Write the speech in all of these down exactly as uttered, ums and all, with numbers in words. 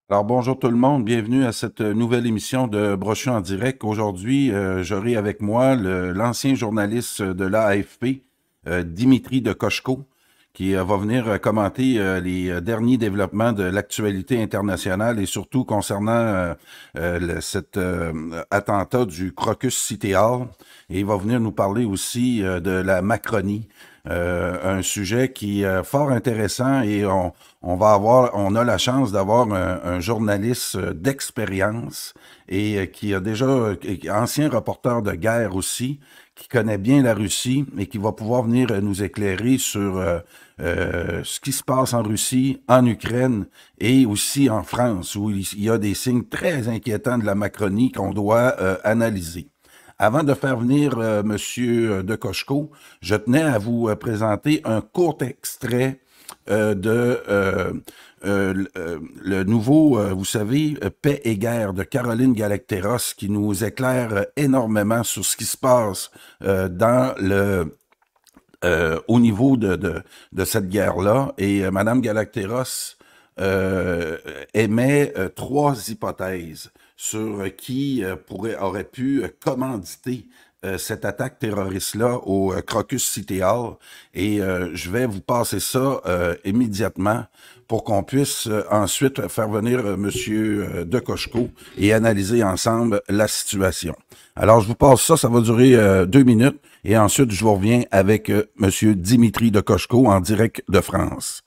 Alors bonjour tout le monde, bienvenue à cette nouvelle émission de Brochu en direct. Aujourd'hui, euh, j'aurai avec moi le- l'ancien journaliste de l'A F P, euh, Dimitri de Kochko, qui euh, va venir euh, commenter euh, les euh, derniers développements de l'actualité internationale et surtout concernant euh, euh, le- cet euh, attentat du Crocus City Hall. Et il va venir nous parler aussi euh, de la Macronie. Euh, un sujet qui est fort intéressant et on, on va avoir, on a la chance d'avoir un, un journaliste euh, d'expérience et euh, qui a déjà, euh, ancien reporter de guerre aussi, qui connaît bien la Russie et qui va pouvoir venir euh, nous éclairer sur euh, euh, ce qui se passe en Russie, en Ukraine et aussi en France, où il y a des signes très inquiétants de la Macronie qu'on doit euh, analyser. Avant de faire venir euh, Monsieur de Kochko, je tenais à vous euh, présenter un court extrait euh, de euh, euh, euh, le nouveau, euh, vous savez, euh, Paix et guerre de Caroline Galacteros, qui nous éclaire euh, énormément sur ce qui se passe euh, dans le euh, au niveau de, de, de cette guerre-là. Et euh, Madame Galacteros euh, émet euh, trois hypothèses sur euh, qui euh, pourrait, aurait pu euh, commanditer euh, cette attaque terroriste-là au euh, Crocus City Hall. Et euh, je vais vous passer ça euh, immédiatement pour qu'on puisse euh, ensuite faire venir euh, Monsieur euh, de Kochko et analyser ensemble la situation. Alors, je vous passe ça, ça va durer euh, deux minutes. Et ensuite, je vous reviens avec euh, Monsieur Dimitri de Kochko en direct de France.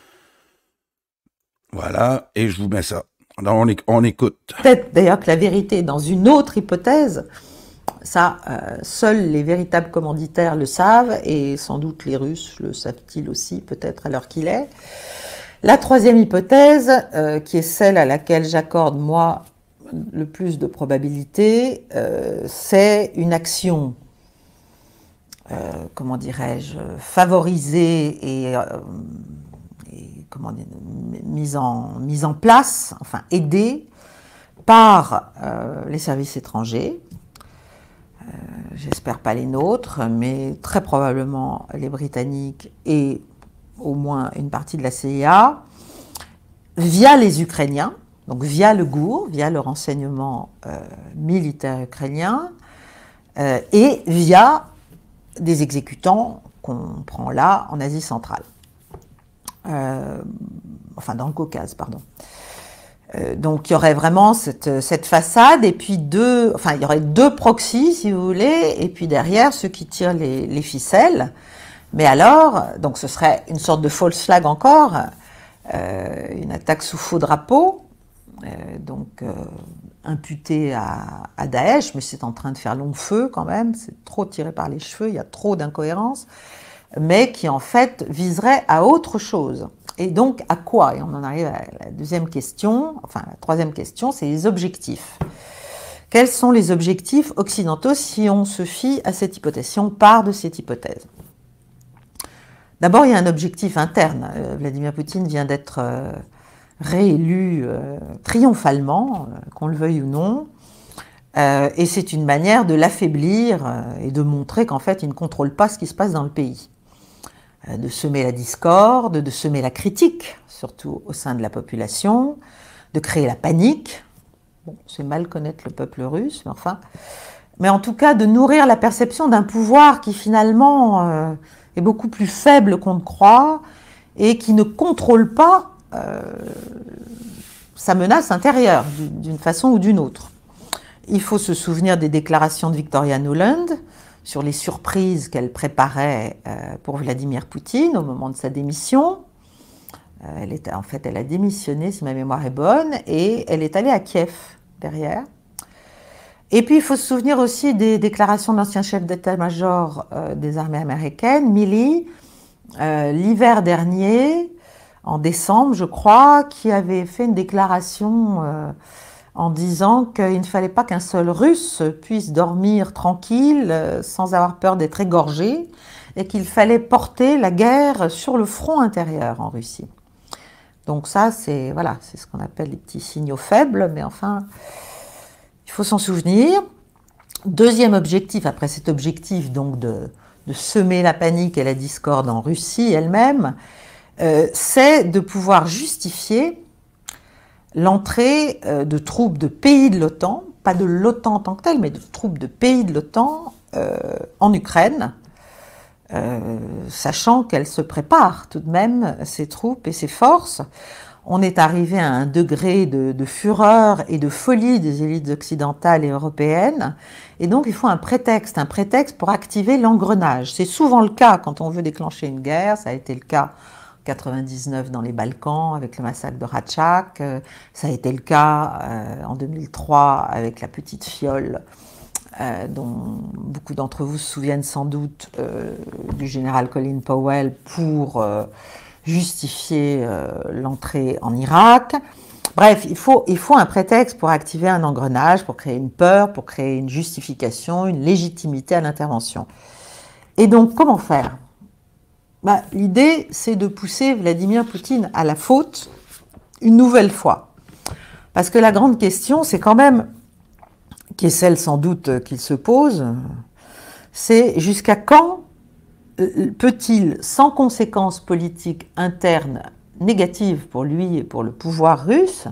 Voilà, et je vous mets ça. Donc, on, éc- on écoute. Peut-être d'ailleurs que la vérité est dans une autre hypothèse. Ça, euh, seuls les véritables commanditaires le savent, et sans doute les Russes le savent-ils aussi, peut-être à l'heure qu'il est. La troisième hypothèse, euh, qui est celle à laquelle j'accorde, moi, le plus de probabilité, euh, c'est une action, euh, comment dirais-je, favorisée et, euh, et comment dire, mise en, mise en place, enfin aidée, par euh, les services étrangers, euh, j'espère pas les nôtres, mais très probablement les Britanniques et au moins une partie de la C I A, via les Ukrainiens, donc via le G U R, via le renseignement euh, militaire ukrainien, euh, et via des exécutants qu'on prend là en Asie centrale. Euh, enfin, dans le Caucase, pardon. Euh, donc il y aurait vraiment cette, cette façade, et puis deux, enfin il y aurait deux proxys si vous voulez, et puis derrière ceux qui tirent les, les ficelles. Mais alors, donc ce serait une sorte de false flag encore, euh, une attaque sous faux drapeau, euh, donc euh, imputée à, à Daesh, mais c'est en train de faire long feu quand même, c'est trop tiré par les cheveux, il y a trop d'incohérences, mais qui en fait viserait à autre chose. Et donc, à quoi? Et on en arrive à la deuxième question, enfin la troisième question, c'est les objectifs. Quels sont les objectifs occidentaux si on se fie à cette hypothèse, si on part de cette hypothèse? D'abord, il y a un objectif interne. Euh, Vladimir Poutine vient d'être euh, réélu euh, triomphalement, euh, qu'on le veuille ou non, euh, et c'est une manière de l'affaiblir euh, et de montrer qu'en fait, il ne contrôle pas ce qui se passe dans le pays. De semer la discorde, de semer la critique, surtout au sein de la population, de créer la panique. Bon, c'est mal connaître le peuple russe, mais enfin. Mais en tout cas, de nourrir la perception d'un pouvoir qui finalement euh, est beaucoup plus faible qu'on ne croit et qui ne contrôle pas euh, sa menace intérieure d'une façon ou d'une autre. Il faut se souvenir des déclarations de Victoria Nuland sur les surprises qu'elle préparait euh, pour Vladimir Poutine au moment de sa démission. Euh, elle était, en fait, elle a démissionné, si ma mémoire est bonne, et elle est allée à Kiev derrière. Et puis, il faut se souvenir aussi des déclarations de l'ancien chef d'état-major euh, des armées américaines, Milley, euh, l'hiver dernier, en décembre, je crois, qui avait fait une déclaration euh, en disant qu'il ne fallait pas qu'un seul Russe puisse dormir tranquille euh, sans avoir peur d'être égorgé, et qu'il fallait porter la guerre sur le front intérieur en Russie. Donc ça, c'est voilà, c'est ce qu'on appelle les petits signaux faibles, mais enfin, il faut s'en souvenir. Deuxième objectif, après cet objectif donc de, de semer la panique et la discorde en Russie elle-même, euh, c'est de pouvoir justifier l'entrée euh, de troupes de pays de l'OTAN, pas de l'OTAN en tant que telle, mais de troupes de pays de l'OTAN euh, en Ukraine, euh, sachant qu'elles se préparent tout de même, ces troupes et ces forces. On est arrivé à un degré de, de fureur et de folie des élites occidentales et européennes, et donc il faut un prétexte, un prétexte pour activer l'engrenage. C'est souvent le cas quand on veut déclencher une guerre, ça a été le cas en quatre-vingt-dix-neuf dans les Balkans avec le massacre de Ratchak, ça a été le cas euh, en deux mille trois avec la petite fiole euh, dont beaucoup d'entre vous se souviennent sans doute euh, du général Colin Powell pour euh, justifier euh, l'entrée en Irak. Bref, il faut, il faut un prétexte pour activer un engrenage, pour créer une peur, pour créer une justification, une légitimité à l'intervention. Et donc, comment faire ? Bah, l'idée, c'est de pousser Vladimir Poutine à la faute une nouvelle fois. Parce que la grande question, c'est quand même, qui est celle sans doute qu'il se pose, c'est jusqu'à quand peut-il, sans conséquences politiques internes négatives pour lui et pour le pouvoir russe,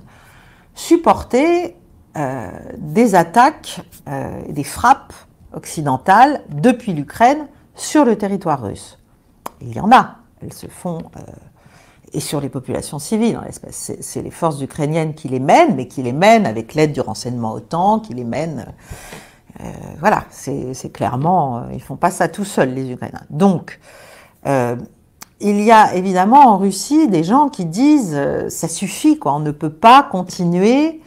supporter euh, des attaques, euh, des frappes occidentales depuis l'Ukraine sur le territoire russe? Il y en a, elles se font, euh, et sur les populations civiles en l'espèce. C'est, c'est les forces ukrainiennes qui les mènent, mais qui les mènent avec l'aide du renseignement OTAN, qui les mènent... Euh, voilà, c'est, c'est clairement, euh, ils ne font pas ça tout seuls, les Ukrainiens. Donc, euh, il y a évidemment en Russie des gens qui disent euh, ça suffit, quoi, on ne peut pas continuer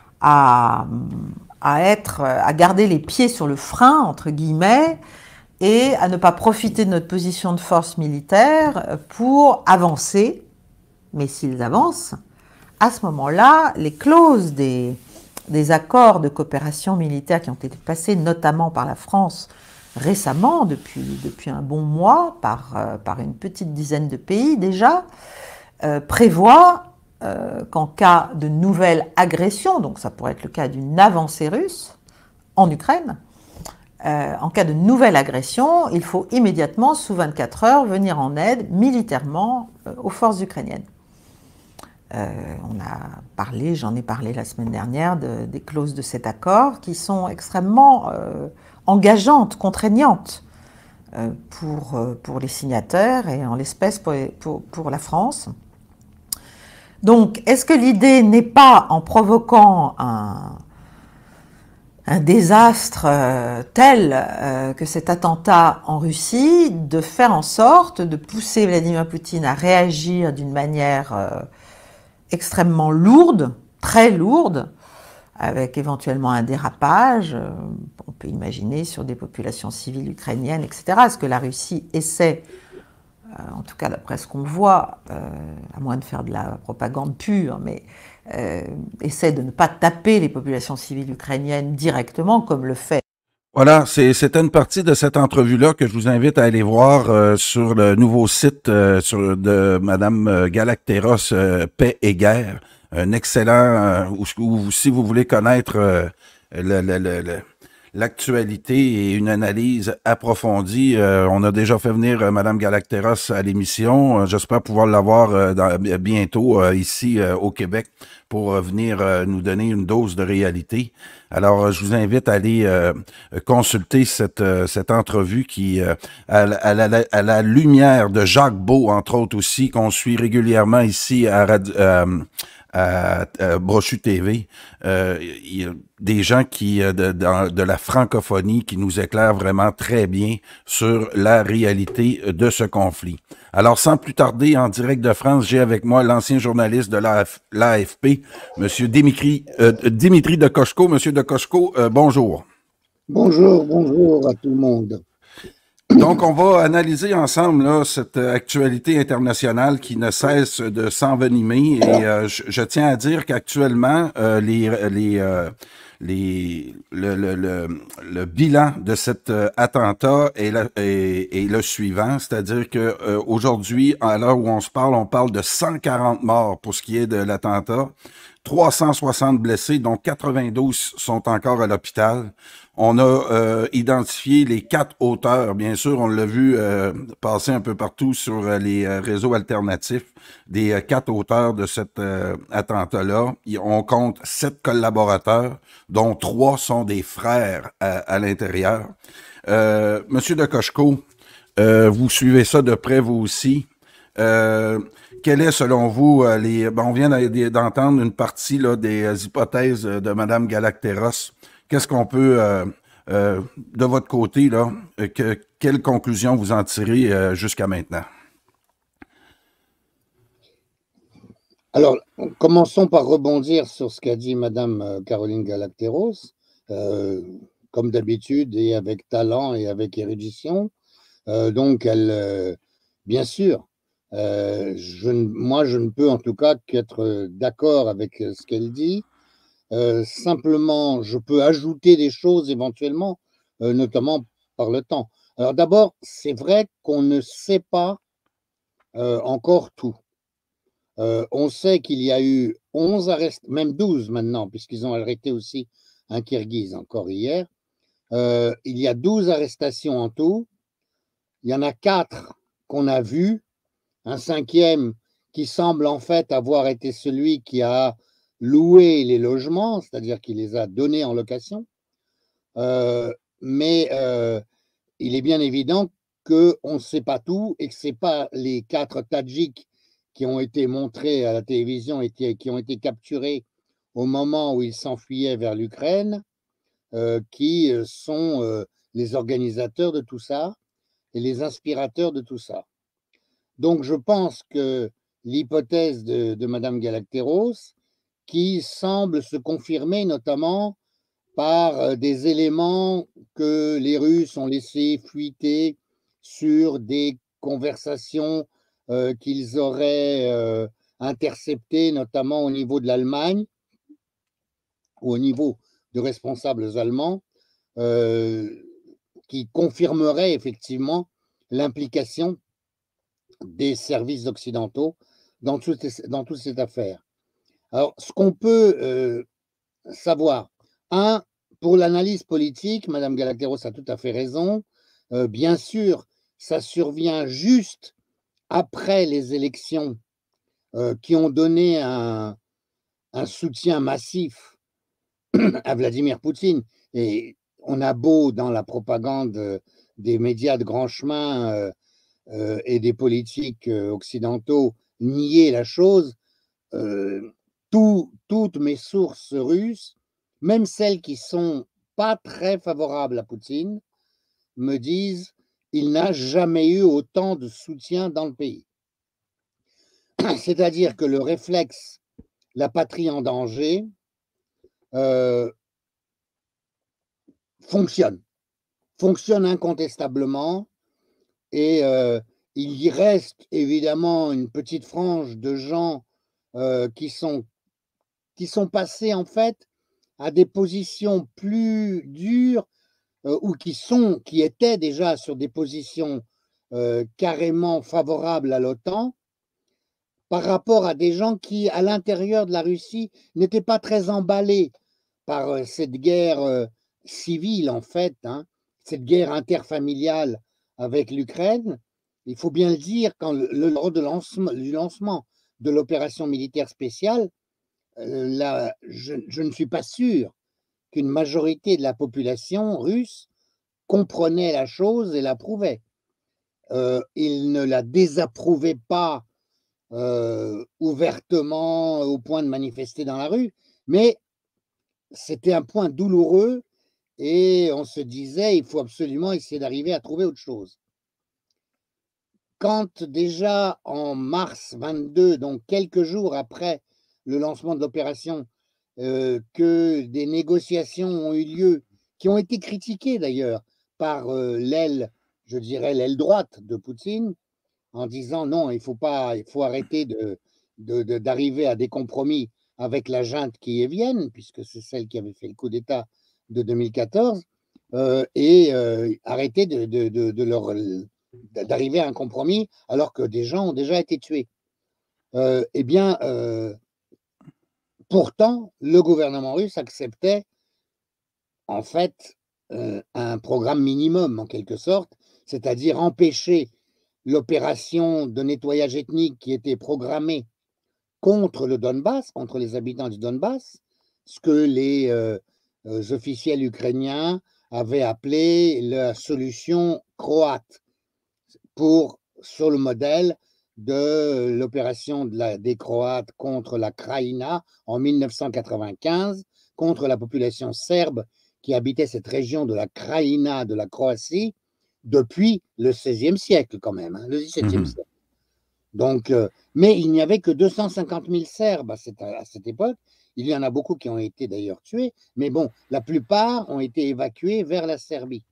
à, à, être, à garder les pieds sur le frein, entre guillemets, et à ne pas profiter de notre position de force militaire pour avancer. Mais s'ils avancent, à ce moment-là, les clauses des... des accords de coopération militaire qui ont été passés notamment par la France récemment, depuis, depuis un bon mois, par, euh, par une petite dizaine de pays déjà, euh, prévoient euh, qu'en cas de nouvelle agression, donc ça pourrait être le cas d'une avancée russe en Ukraine, euh, en cas de nouvelle agression, il faut immédiatement, sous vingt-quatre heures, venir en aide militairement euh, aux forces ukrainiennes. Euh, on a parlé, j'en ai parlé la semaine dernière, de, des clauses de cet accord qui sont extrêmement euh, engageantes, contraignantes euh, pour, euh, pour les signataires et en l'espèce pour, pour, pour la France. Donc, est-ce que l'idée n'est pas, en provoquant un, un désastre euh, tel euh, que cet attentat en Russie, de faire en sorte de pousser Vladimir Poutine à réagir d'une manière... Euh, extrêmement lourde, très lourde, avec éventuellement un dérapage, euh, on peut imaginer sur des populations civiles ukrainiennes, et cetera. Ce que la Russie essaie, euh, en tout cas d'après ce qu'on voit, euh, à moins de faire de la propagande pure, mais euh, essaie de ne pas taper les populations civiles ukrainiennes directement, comme le fait. Voilà, c'est, c'était une partie de cette entrevue-là que je vous invite à aller voir euh, sur le nouveau site euh, sur, de Madame Galacteros, euh, Paix et Guerre. Un excellent, euh, où, où, si vous voulez connaître euh, le, le, le, le, l'actualité et une analyse approfondie, euh, on a déjà fait venir euh, Madame Galacteros à l'émission. Euh, j'espère pouvoir l'avoir euh, dans, bientôt euh, ici euh, au Québec pour euh, venir euh, nous donner une dose de réalité. Alors, je vous invite à aller euh, consulter cette, euh, cette entrevue qui, euh, à, à, la, à la lumière de Jacques Beau, entre autres aussi, qu'on suit régulièrement ici à, euh, à, à Brochu T V. Euh, il y a des gens qui de, de, de la francophonie qui nous éclairent vraiment très bien sur la réalité de ce conflit. Alors, sans plus tarder, en direct de France, j'ai avec moi l'ancien journaliste de l'A F P, Monsieur Dimitri, euh, Dimitri de Koshko. Monsieur de Koshko, euh, bonjour. Bonjour, bonjour à tout le monde. Donc, on va analyser ensemble là, cette actualité internationale qui ne cesse de s'envenimer. Et euh, je, je tiens à dire qu'actuellement, euh, les, les, euh, les, le, le, le, le bilan de cet euh, attentat est, la, est, est le suivant, c'est-à-dire que euh, aujourd'hui, à l'heure où on se parle, on parle de cent quarante morts pour ce qui est de l'attentat, trois cent soixante blessés, dont quatre-vingt-douze sont encore à l'hôpital. On a euh, identifié les quatre auteurs, bien sûr, on l'a vu euh, passer un peu partout sur euh, les euh, réseaux alternatifs, des euh, quatre auteurs de cet euh, attentat-là. On compte sept collaborateurs, dont trois sont des frères à, à l'intérieur. Euh, Monsieur de Cocheco, euh, vous suivez ça de près vous aussi. Euh, quelle est, selon vous, euh, les... Ben, on vient d'entendre une partie là, des hypothèses de Mme Galacteros. Qu'est-ce qu'on peut, euh, euh, de votre côté, là, que, quelle conclusion vous en tirez euh, jusqu'à maintenant? Alors, commençons par rebondir sur ce qu'a dit Mme Caroline Galacteros, euh, comme d'habitude, et avec talent et avec érudition. Euh, donc, elle, euh, bien sûr, euh, je, moi, je ne peux en tout cas qu'être d'accord avec ce qu'elle dit. Euh, simplement, je peux ajouter des choses éventuellement, euh, notamment par le temps. Alors d'abord, c'est vrai qu'on ne sait pas euh, encore tout. Euh, on sait qu'il y a eu onze arrestations, même douze maintenant, puisqu'ils ont arrêté aussi un Kirghiz encore hier. Euh, il y a douze arrestations en tout. Il y en a quatre qu'on a vues. Un cinquième qui semble en fait avoir été celui qui a loué les logements, c'est-à-dire qui les a donnés en location. Euh, mais euh, il est bien évident qu'on ne sait pas tout et que ce n'est pas les quatre Tadjiks qui ont été montrés à la télévision et qui, qui ont été capturés au moment où ils s'enfuyaient vers l'Ukraine euh, qui sont euh, les organisateurs de tout ça et les inspirateurs de tout ça. Donc je pense que l'hypothèse de, de Mme Galacteros, qui semble se confirmer notamment par des éléments que les Russes ont laissés fuiter sur des conversations euh, qu'ils auraient euh, interceptées, notamment au niveau de l'Allemagne ou au niveau de responsables allemands, euh, qui confirmeraient effectivement l'implication des services occidentaux dans, tout, dans toute cette affaire. Alors, ce qu'on peut euh, savoir, un, pour l'analyse politique, Mme Galacteros a tout à fait raison. Euh, bien sûr, ça survient juste après les élections euh, qui ont donné un, un soutien massif à Vladimir Poutine. Et on a beau, dans la propagande des médias de grand chemin euh, euh, et des politiques euh, occidentaux, nier la chose, euh, tout, toutes mes sources russes, même celles qui sont pas très favorables à Poutine, me disent il n'a jamais eu autant de soutien dans le pays. C'est-à-dire que le réflexe, la patrie en danger, euh, fonctionne, fonctionne incontestablement, et euh, il y reste évidemment une petite frange de gens euh, qui sont, qui sont passés en fait à des positions plus dures euh, ou qui sont, qui étaient déjà sur des positions euh, carrément favorables à l'OTAN, par rapport à des gens qui, à l'intérieur de la Russie, n'étaient pas très emballés par euh, cette guerre euh, civile, en fait, hein, cette guerre interfamiliale avec l'Ukraine. Il faut bien le dire, quand le, le lors de lancement, du lancement de l'opération militaire spéciale, euh, là, je, je ne suis pas sûr qu'une majorité de la population russe comprenait la chose et l'approuvait. Euh, ils ne la désapprouvaient pas euh, ouvertement au point de manifester dans la rue, mais c'était un point douloureux et on se disait il faut absolument essayer d'arriver à trouver autre chose. Quand déjà en mars vingt-deux, donc quelques jours après le lancement de l'opération, euh, que des négociations ont eu lieu, qui ont été critiquées d'ailleurs par euh, l'aile, je dirais l'aile droite de Poutine, en disant non, il faut pas, il faut arrêter de, de, de, d'arriver à des compromis avec la junte kievienne, puisque c'est celle qui avait fait le coup d'État de deux mille quatorze, euh, et euh, arrêter de, de, de, de leur d'arriver à un compromis alors que des gens ont déjà été tués. Euh, eh bien, euh, pourtant, le gouvernement russe acceptait en fait euh, un programme minimum en quelque sorte, c'est-à-dire empêcher l'opération de nettoyage ethnique qui était programmée contre le Donbass, contre les habitants du Donbass, ce que les euh, euh, officiels ukrainiens avaient appelé la solution croate, pour, sur le modèle de l'opération de la, des Croates contre la Krajina en mille neuf cent quatre-vingt-quinze, contre la population serbe qui habitait cette région de la Krajina de la Croatie depuis le seizième siècle quand même, hein, le dix-septième mmh. siècle. Donc, euh, mais il n'y avait que deux cent cinquante mille Serbes à cette, à cette époque. Il y en a beaucoup qui ont été d'ailleurs tués, mais bon, la plupart ont été évacués vers la Serbie.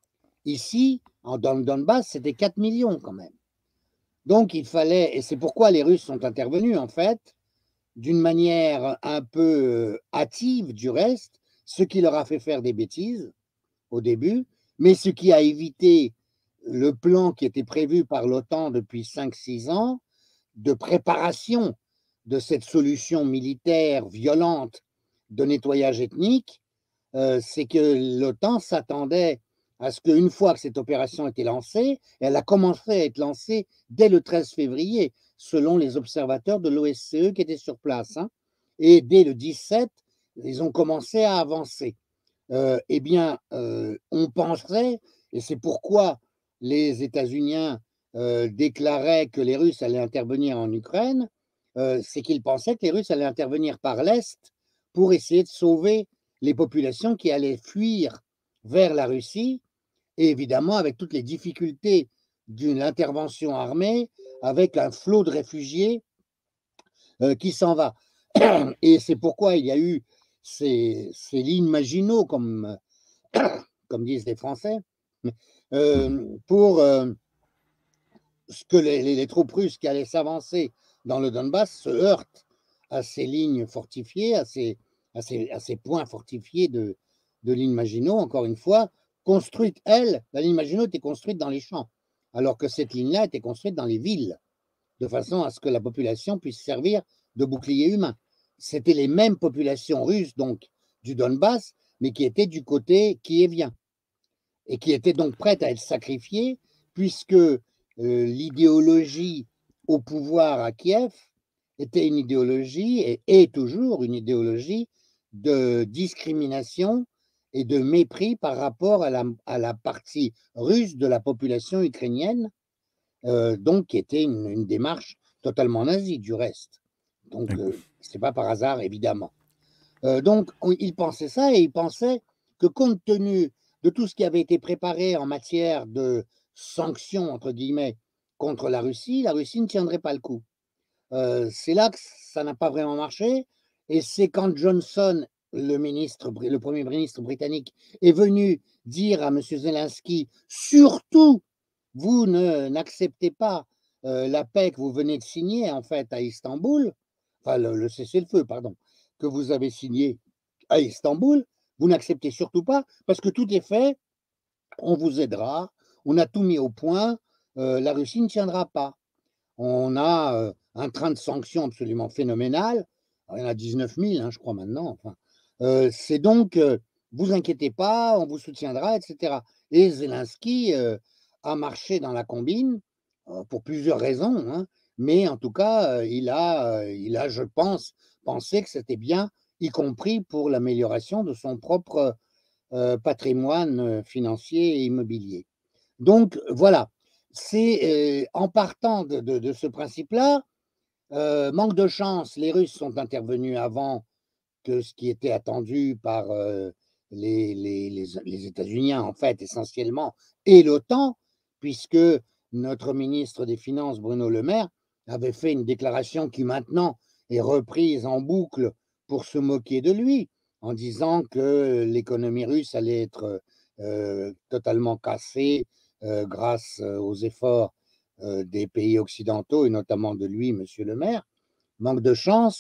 Ici, dans le Donbass, c'était quatre millions quand même. Donc, il fallait, et c'est pourquoi les Russes sont intervenus, en fait, d'une manière un peu hâtive du reste, ce qui leur a fait faire des bêtises au début, mais ce qui a évité le plan qui était prévu par l'OTAN depuis cinq six ans de préparation de cette solution militaire violente de nettoyage ethnique, euh, c'est que l'OTAN s'attendait à ce qu'une fois que cette opération était lancée, elle a commencé à être lancée dès le treize février, selon les observateurs de l'O S C E qui étaient sur place. Hein, et dès le dix-sept, ils ont commencé à avancer. Euh, eh bien, euh, on pensait, et c'est pourquoi les États-Unis euh, déclaraient que les Russes allaient intervenir en Ukraine, euh, c'est qu'ils pensaient que les Russes allaient intervenir par l'Est pour essayer de sauver les populations qui allaient fuir vers la Russie, et évidemment avec toutes les difficultés d'une intervention armée, avec un flot de réfugiés euh, qui s'en va. Et c'est pourquoi il y a eu ces, ces lignes Maginot, comme, comme disent les Français, euh, pour euh, ce que les, les, les troupes russes qui allaient s'avancer dans le Donbass se heurtent à ces lignes fortifiées, à ces, à ces, à ces points fortifiés de, de lignes Maginot, encore une fois, construite, elle, la ligne Maginot était construite dans les champs, alors que cette ligne-là était construite dans les villes, de façon à ce que la population puisse servir de bouclier humain. C'était les mêmes populations russes, donc, du Donbass, mais qui étaient du côté kievien, et qui étaient donc prêtes à être sacrifiées, puisque euh, l'idéologie au pouvoir à Kiev était une idéologie, et est toujours une idéologie de discrimination et de mépris par rapport à la, à la partie russe de la population ukrainienne, euh, donc qui était une, une démarche totalement nazie du reste. Donc, euh, ce n'est pas par hasard, évidemment. Euh, donc, on, il pensait ça, et il pensait que compte tenu de tout ce qui avait été préparé en matière de sanctions, entre guillemets, contre la Russie, la Russie ne tiendrait pas le coup. Euh, c'est là que ça n'a pas vraiment marché, et c'est quand Johnson, le, ministre, le premier ministre britannique, est venu dire à M. Zelensky, surtout, vous ne, n'acceptez pas euh, la paix que vous venez de signer, en fait, à Istanbul, enfin, le, le cessez-le-feu, pardon, que vous avez signé à Istanbul, vous n'acceptez surtout pas, parce que tout est fait, on vous aidera, on a tout mis au point, euh, la Russie ne tiendra pas. On a euh, un train de sanctions absolument phénoménal, il y en a dix-neuf mille, hein, je crois maintenant, enfin. Euh, c'est donc, euh, vous inquiétez pas, on vous soutiendra, et cetera. Et Zelensky euh, a marché dans la combine, euh, pour plusieurs raisons, hein, mais en tout cas, euh, il, a, euh, il a, je pense, pensé que c'était bien, y compris pour l'amélioration de son propre euh, patrimoine financier et immobilier. Donc, voilà, c'est euh, en partant de, de, de ce principe-là, euh, manque de chance, les Russes sont intervenus avant que ce qui était attendu par euh, les, les, les, les États-Unis, en fait, essentiellement, et l'OTAN, puisque notre ministre des Finances, Bruno Le Maire, avait fait une déclaration qui maintenant est reprise en boucle pour se moquer de lui, en disant que l'économie russe allait être euh, totalement cassée euh, grâce aux efforts euh, des pays occidentaux, et notamment de lui, Monsieur Le Maire. Manque de chance,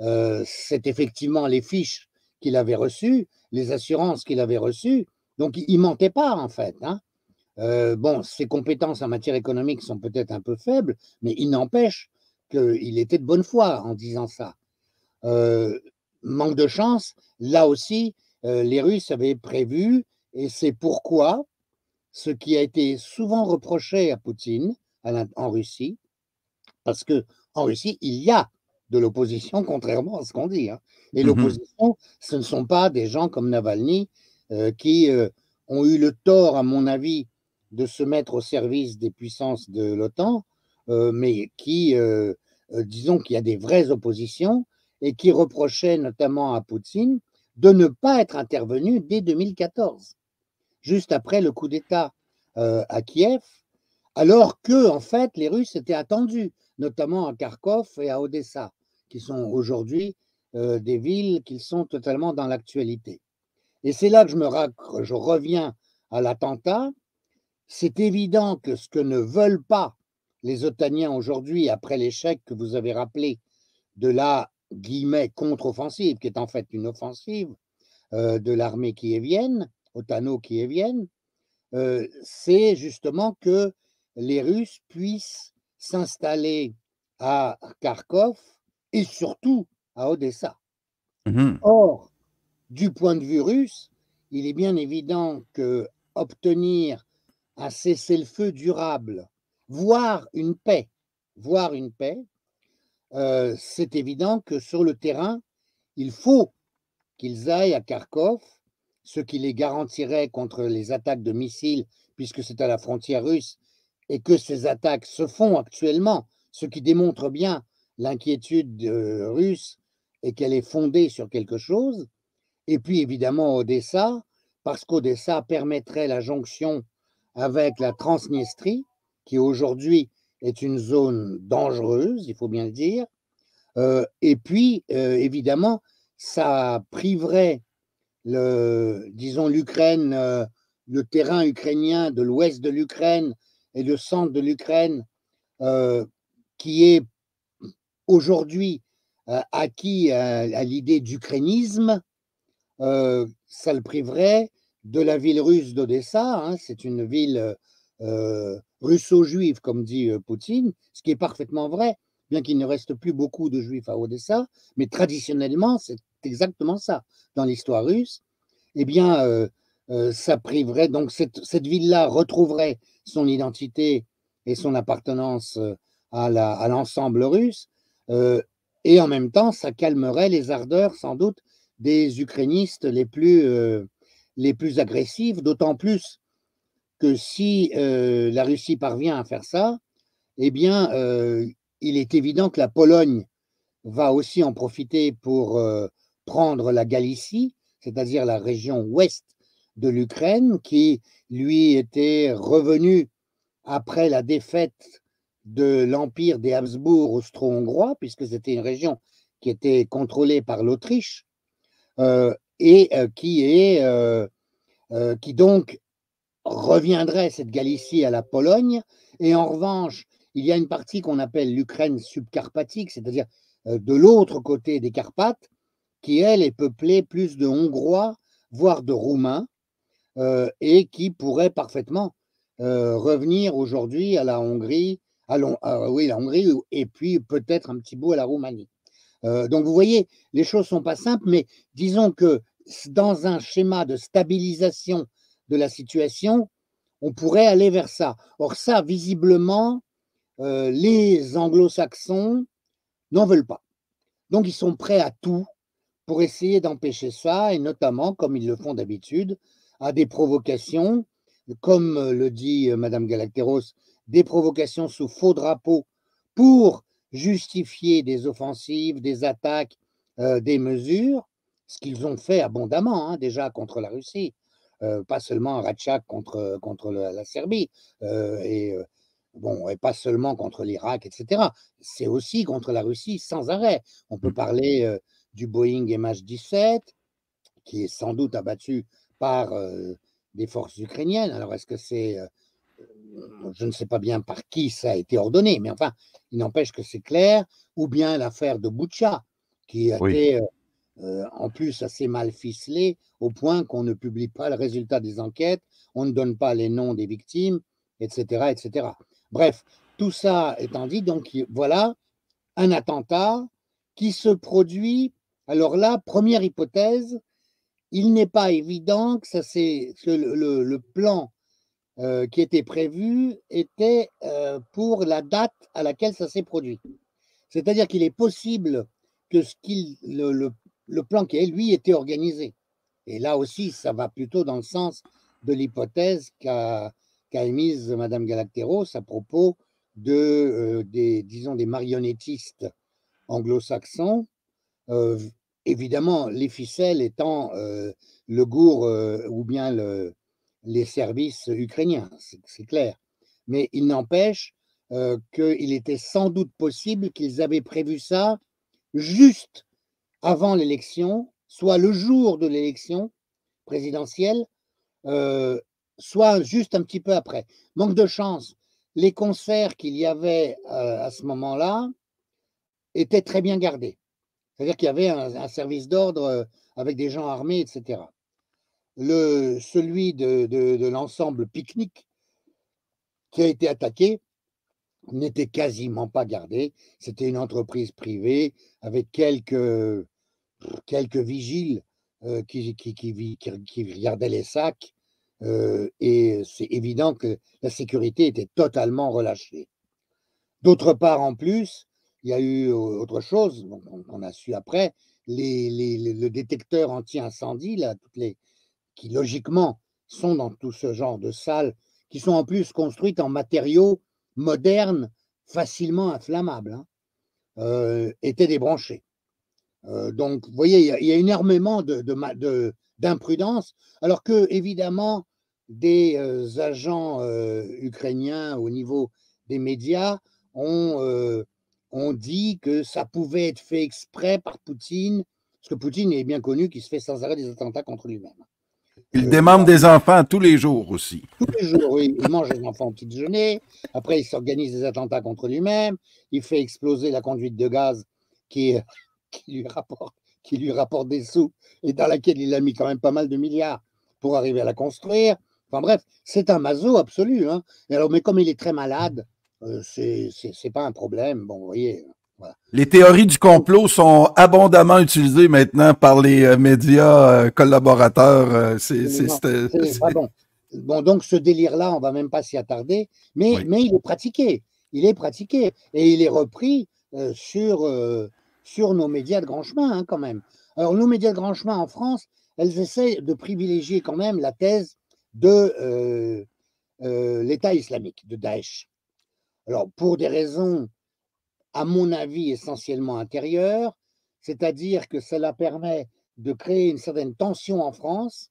euh, c'est effectivement les fiches qu'il avait reçues, les assurances qu'il avait reçues. Donc, il ne mentait pas, en fait. Hein. Euh, bon, ses compétences en matière économique sont peut-être un peu faibles, mais il n'empêche qu'il était de bonne foi en disant ça. Euh, manque de chance, là aussi, euh, les Russes avaient prévu, et c'est pourquoi ce qui a été souvent reproché à Poutine en Russie, parce qu'en Russie, il y a de l'opposition, contrairement à ce qu'on dit. Hein. Et Mhm. l'opposition, ce ne sont pas des gens comme Navalny euh, qui euh, ont eu le tort, à mon avis, de se mettre au service des puissances de l'OTAN, euh, mais qui, euh, euh, disons qu'il y a des vraies oppositions et qui reprochaient notamment à Poutine de ne pas être intervenu dès deux mille quatorze, juste après le coup d'État euh, à Kiev, alors que, en fait, les Russes étaient attendus, notamment à Kharkov et à Odessa, qui sont aujourd'hui euh, des villes qui sont totalement dans l'actualité. Et c'est là que je, me je reviens à l'attentat. C'est évident que ce que ne veulent pas les Otaniens aujourd'hui, après l'échec que vous avez rappelé de la guillemets contre-offensive, qui est en fait une offensive euh, de l'armée kievienne, otano-kievienne, euh, c'est justement que les Russes puissent s'installer à Kharkov et surtout à Odessa. Mhm. Or, du point de vue russe, il est bien évident que obtenir un cessez-le-feu durable, voire une paix, voire une paix, euh, c'est évident que sur le terrain, il faut qu'ils aillent à Kharkov, ce qui les garantirait contre les attaques de missiles, puisque c'est à la frontière russe, et que ces attaques se font actuellement, ce qui démontre bien l'inquiétude euh, russe et qu'elle est fondée sur quelque chose. Et puis évidemment Odessa, parce qu'Odessa permettrait la jonction avec la Transnistrie, qui aujourd'hui est une zone dangereuse, il faut bien le dire. Euh, et puis, euh, évidemment, ça priverait le, disons, l'Ukraine, euh, le terrain ukrainien de l'ouest de l'Ukraine et le centre de l'Ukraine, euh, qui est aujourd'hui euh, acquis à, à l'idée d'ukrainisme, euh, ça le priverait de la ville russe d'Odessa. Hein, c'est une ville euh, russo-juive, comme dit euh, Poutine, ce qui est parfaitement vrai, bien qu'il ne reste plus beaucoup de juifs à Odessa, mais traditionnellement, c'est exactement ça. Dans l'histoire russe, eh bien, euh, euh, ça priverait, donc cette, cette ville-là retrouverait son identité et son appartenance euh, à, la, à l'ensemble russe, euh, et en même temps, ça calmerait les ardeurs, sans doute, des ukrainistes les plus, euh, les plus agressifs, d'autant plus que si euh, la Russie parvient à faire ça, eh bien, euh, il est évident que la Pologne va aussi en profiter pour euh, prendre la Galicie, c'est-à-dire la région ouest de l'Ukraine, qui lui était revenue après la défaite de l'empire des Habsbourg austro-hongrois, puisque c'était une région qui était contrôlée par l'Autriche, euh, et euh, qui est euh, euh, qui donc reviendrait cette Galicie à la Pologne. Et en revanche, il y a une partie qu'on appelle l'Ukraine subcarpatique, c'est-à-dire euh, de l'autre côté des Carpates, qui elle est peuplée plus de Hongrois, voire de Roumains, euh, et qui pourrait parfaitement euh, revenir aujourd'hui à la Hongrie, à, à, oui, la Hongrie, et puis peut-être un petit bout à la Roumanie. Euh, donc vous voyez, les choses ne sont pas simples, mais disons que dans un schéma de stabilisation de la situation, on pourrait aller vers ça. Or ça, visiblement, euh, les anglo-saxons n'en veulent pas. Donc ils sont prêts à tout pour essayer d'empêcher ça, et notamment, comme ils le font d'habitude, à des provocations, comme le dit Madame Galacteros, des provocations sous faux drapeau pour justifier des offensives, des attaques, euh, des mesures, ce qu'ils ont fait abondamment hein, déjà contre la Russie, euh, pas seulement à Ratchak contre, contre la, la Serbie, euh, et, euh, bon, et pas seulement contre l'Irak, et cetera. C'est aussi contre la Russie sans arrêt. On peut parler euh, du Boeing M H dix-sept, qui est sans doute abattu par euh, des forces ukrainiennes. Alors, est-ce que c'est... Euh, je ne sais pas bien par qui ça a été ordonné, mais enfin, il n'empêche que c'est clair, ou bien l'affaire de Boutcha, qui a Oui. été euh, euh, en plus assez mal ficelé, au point qu'on ne publie pas le résultat des enquêtes, on ne donne pas les noms des victimes, et cetera, et cetera. Bref, tout ça étant dit, donc voilà un attentat qui se produit. Alors là, première hypothèse, il n'est pas évident que, ça, c'est, que le, le, le plan euh, qui était prévu était euh, pour la date à laquelle ça s'est produit. C'est-à-dire qu'il est possible que ce qu'il, le, le, le plan qui est, lui, était organisé. Et là aussi, ça va plutôt dans le sens de l'hypothèse qu'a qu'a émise Madame Galacteros à propos de, euh, des, disons, des marionnettistes anglo-saxons. Euh, évidemment, les ficelles étant euh, le gour euh, ou bien le, les services ukrainiens, c'est clair. Mais il n'empêche euh, qu'il était sans doute possible qu'ils avaient prévu ça juste avant l'élection, soit le jour de l'élection présidentielle, euh, soit juste un petit peu après. Manque de chance, les concerts qu'il y avait euh, à ce moment-là étaient très bien gardés. C'est-à-dire qu'il y avait un, un service d'ordre euh, avec des gens armés, et cetera. Le, celui de, de, de l'ensemble Pique-Nique qui a été attaqué n'était quasiment pas gardé. C'était une entreprise privée avec quelques, quelques vigiles euh, qui, qui, qui, qui, qui regardaient les sacs. Euh, et c'est évident que la sécurité était totalement relâchée. D'autre part, en plus, il y a eu autre chose qu'on a su après, les, les, le détecteur anti-incendie, là, toutes les, qui logiquement sont dans tout ce genre de salles, qui sont en plus construites en matériaux modernes, facilement inflammables, hein, euh, étaient débranchés. Euh, donc, vous voyez, il y a, il y a énormément de, de, de, d'imprudence, alors que, évidemment, des euh, agents euh, ukrainiens au niveau des médias ont, euh, ont dit que ça pouvait être fait exprès par Poutine, parce que Poutine est bien connu qu'il se fait sans arrêt des attentats contre lui-même. Il Euh, démembre des enfants tous les jours aussi. tous les jours, oui, il mange les enfants au petit déjeuner, après il s'organise des attentats contre lui-même, il fait exploser la conduite de gaz qui, qui, lui rapporte, qui lui rapporte des sous et dans laquelle il a mis quand même pas mal de milliards pour arriver à la construire. Enfin bref, c'est un maso absolu. Hein. Et alors, mais comme il est très malade, euh, c'est pas un problème. Bon, vous voyez. Voilà. Les théories du complot sont abondamment utilisées maintenant par les euh, médias euh, collaborateurs. Euh, c'est bon. Bon, donc ce délire-là, on va même pas s'y attarder, mais, oui. mais il est pratiqué. Il est pratiqué et il est repris euh, sur, euh, sur nos médias de grand chemin, hein, quand même. Alors, nos médias de grand chemin en France, elles essaient de privilégier quand même la thèse de euh, euh, l'État islamique, de Daesh. Alors, pour des raisons, à mon avis, essentiellement intérieures, c'est-à-dire que cela permet de créer une certaine tension en France,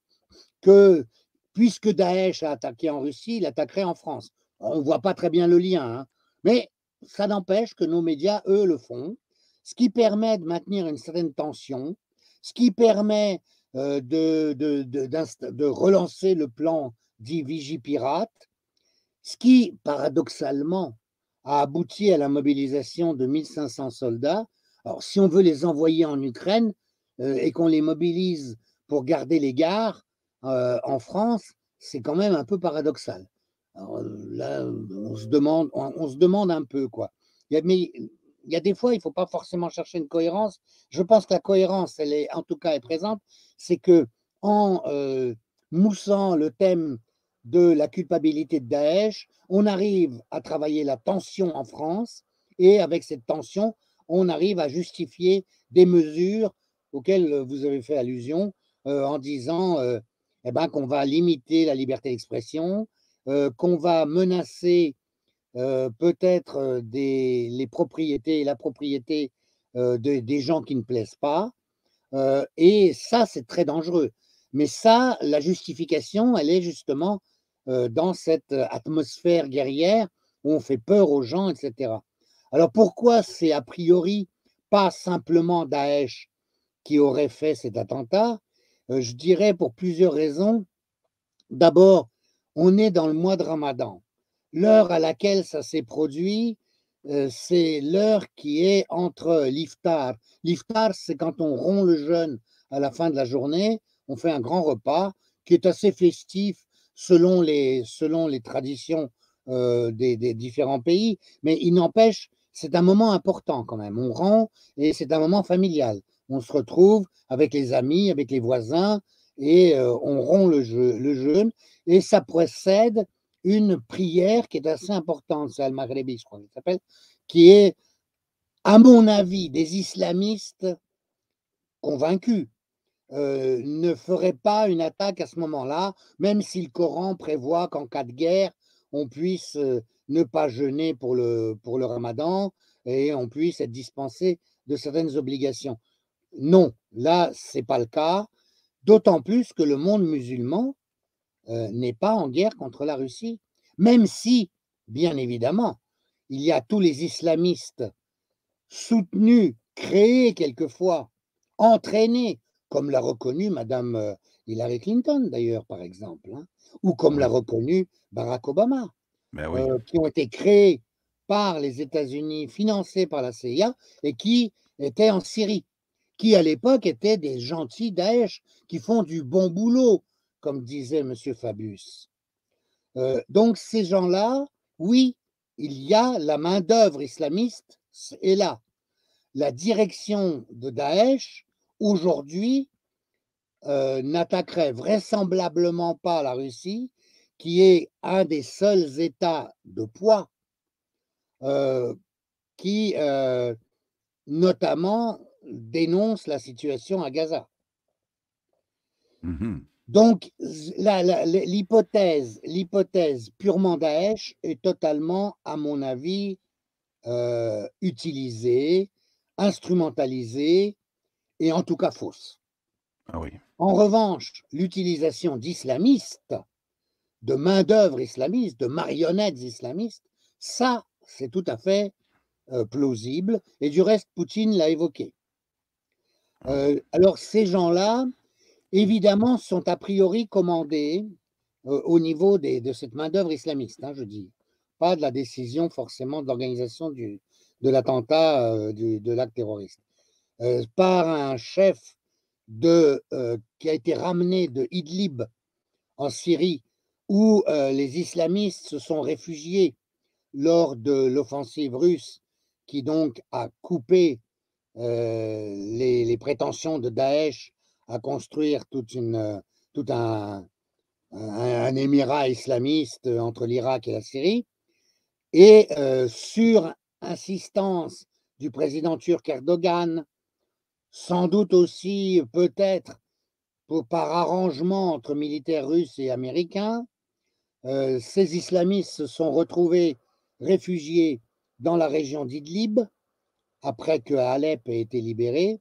que puisque Daesh a attaqué en Russie, il attaquerait en France. On ne voit pas très bien le lien, hein, mais ça n'empêche que nos médias, eux, le font, ce qui permet de maintenir une certaine tension, ce qui permet euh, de, de, de, de relancer le plan dit Vigipirate, ce qui, paradoxalement, a abouti à la mobilisation de mille cinq cents soldats. Alors, si on veut les envoyer en Ukraine euh, et qu'on les mobilise pour garder les gares euh, en France, c'est quand même un peu paradoxal. Alors, là, on se demande, on, on se demande un peu, quoi. Il y a, mais il y a des fois, il ne faut pas forcément chercher une cohérence. Je pense que la cohérence, elle est, en tout cas, est présente. C'est que en euh, moussant le thème de la culpabilité de Daesh, on arrive à travailler la tension en France et avec cette tension, on arrive à justifier des mesures auxquelles vous avez fait allusion euh, en disant euh, eh ben, qu'on va limiter la liberté d'expression, euh, qu'on va menacer euh, peut-être euh, des, les propriétés, la propriété euh, de, des gens qui ne plaisent pas. Euh, et ça, c'est très dangereux. Mais ça, la justification, elle est justement euh, dans cette atmosphère guerrière où on fait peur aux gens, et cetera. Alors pourquoi c'est a priori pas simplement Daesh qui aurait fait cet attentat? euh, Je dirais pour plusieurs raisons. D'abord, on est dans le mois de Ramadan. L'heure à laquelle ça s'est produit, euh, c'est l'heure qui est entre l'iftar. L'iftar, c'est quand on rompt le jeûne à la fin de la journée, on fait un grand repas qui est assez festif selon les, selon les traditions euh, des, des différents pays, mais il n'empêche, c'est un moment important quand même. On rend et c'est un moment familial. On se retrouve avec les amis, avec les voisins, et euh, on rompt le, jeu, le jeûne, et ça précède une prière qui est assez importante, c'est Al-Maghribi, je crois qu'elle s'appelle, qui est, à mon avis, des islamistes convaincus. Euh, ne ferait pas une attaque à ce moment-là, même si le Coran prévoit qu'en cas de guerre, on puisse euh, ne pas jeûner pour le, pour le ramadan et on puisse être dispensé de certaines obligations. Non, là, ce n'est pas le cas, d'autant plus que le monde musulman euh, n'est pas en guerre contre la Russie, même si, bien évidemment, il y a tous les islamistes soutenus, créés quelquefois, entraînés, comme l'a reconnu Madame euh, Hillary Clinton d'ailleurs, par exemple, hein, ou comme l'a Oui, reconnu Barack Obama, ben oui. euh, qui ont été créés par les États-Unis, financés par la C I A, et qui étaient en Syrie, qui à l'époque étaient des gentils Daesh, qui font du bon boulot, comme disait M. Fabius. Euh, donc ces gens-là, oui, il y a la main-d'œuvre islamiste, est là. La direction de Daesh, aujourd'hui, euh, n'attaquerait vraisemblablement pas la Russie, qui est un des seuls États de poids euh, qui, euh, notamment, dénonce la situation à Gaza. Mhm. Donc, la- la- l'hypothèse, l'hypothèse purement Daesh est totalement, à mon avis, euh, utilisée, instrumentalisée et en tout cas fausse. Ah oui. En revanche, l'utilisation d'islamistes, de main-d'œuvre islamiste, de marionnettes islamistes, ça, c'est tout à fait euh, plausible. Et du reste, Poutine l'a évoqué. Ah oui. Euh, alors, ces gens-là, évidemment, sont a priori commandés euh, au niveau des, de cette main-d'œuvre islamiste, hein, je dis. Pas de la décision forcément de l'organisation de l'attentat, euh, de l'acte terroriste. Euh, par un chef de, euh, qui a été ramené de Idlib en Syrie, où euh, les islamistes se sont réfugiés lors de l'offensive russe, qui donc a coupé euh, les, les, prétentions de Daesh à construire toute une, tout un, un, un émirat islamiste entre l'Irak et la Syrie. Et euh, sur insistance du président turc Erdogan, sans doute aussi peut-être par arrangement entre militaires russes et américains, euh, ces islamistes se sont retrouvés réfugiés dans la région d'Idlib après que Alep ait été libéré,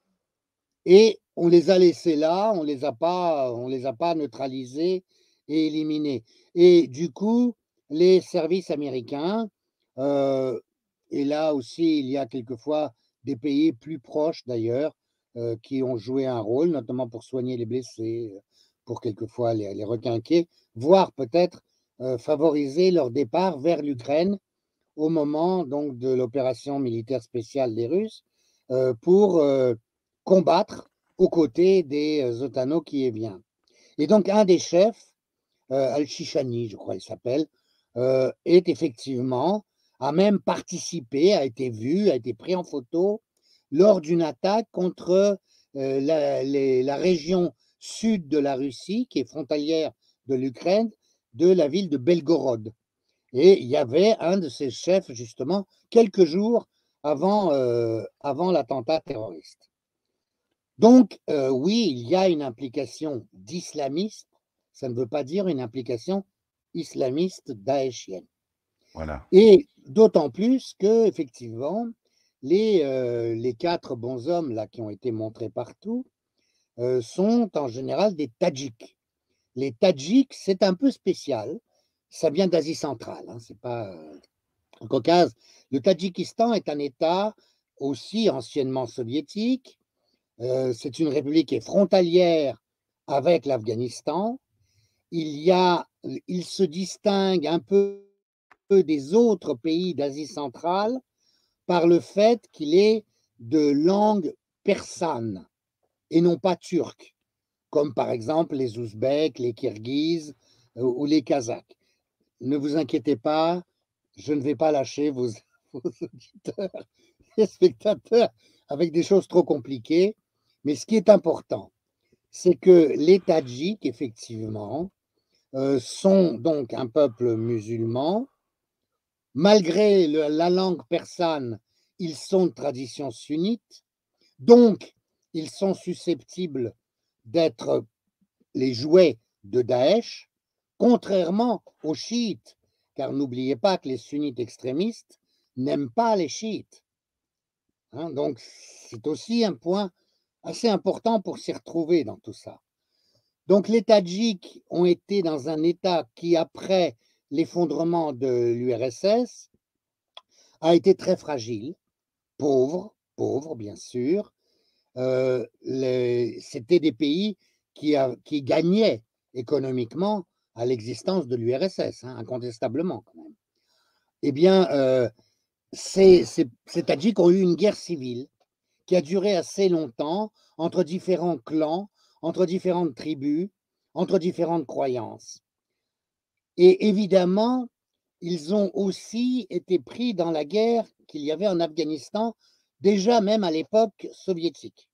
et on les a laissés là, on les a pas, on les a pas neutralisés et éliminés. Et du coup, les services américains, euh, et là aussi, il y a quelquefois des pays plus proches d'ailleurs, euh, qui ont joué un rôle, notamment pour soigner les blessés, pour quelquefois les, les requinquer, voire peut-être euh, favoriser leur départ vers l'Ukraine au moment donc de l'opération militaire spéciale des Russes, euh, pour euh, combattre aux côtés des euh, Otano qui est bien. Et donc un des chefs, euh, Al-Shishani, je crois il s'appelle, euh, est effectivement, a même participé, a été vu, a été pris en photo lors d'une attaque contre euh, la, les, la région sud de la Russie, qui est frontalière de l'Ukraine, de la ville de Belgorod. Et il y avait un de ces chefs, justement, quelques jours avant, euh, avant l'attentat terroriste. Donc, euh, oui, il y a une implication d'islamistes, ça ne veut pas dire une implication islamiste daéchienne. Voilà. Et d'autant plus que, effectivement, les, euh, les quatre bons hommes là, qui ont été montrés partout euh, sont en général des Tadjiks. Les Tadjiks, c'est un peu spécial, ça vient d'Asie centrale, hein, c'est pas euh, au Caucase. Le Tadjikistan est un État aussi anciennement soviétique. Euh, c'est une république qui est frontalière avec l'Afghanistan. Il y a, il se distingue un peu des autres pays d'Asie centrale par le fait qu'il est de langue persane et non pas turque, comme par exemple les Ouzbeks, les Kirghizes euh, ou les Kazakhs. Ne vous inquiétez pas, je ne vais pas lâcher vos, vos auditeurs et spectateurs avec des choses trop compliquées, mais ce qui est important, c'est que les Tadjiks, effectivement, euh, sont donc un peuple musulman. Malgré le, la langue persane, ils sont de tradition sunnite, donc ils sont susceptibles d'être les jouets de Daesh, contrairement aux chiites, car n'oubliez pas que les sunnites extrémistes n'aiment pas les chiites. Hein, donc c'est aussi un point assez important pour s'y retrouver dans tout ça. Donc les Tadjiks ont été dans un état qui, après l'effondrement de l'U R S S, a été très fragile, pauvre, pauvre bien sûr. Euh, C'était des pays qui, a, qui gagnaient économiquement à l'existence de l'U R S S, hein, incontestablement quand même. Eh bien, euh, ces, ces, ces Tadjiks ont eu une guerre civile qui a duré assez longtemps entre différents clans, entre différentes tribus, entre différentes croyances. Et évidemment, ils ont aussi été pris dans la guerre qu'il y avait en Afghanistan, déjà même à l'époque soviétique.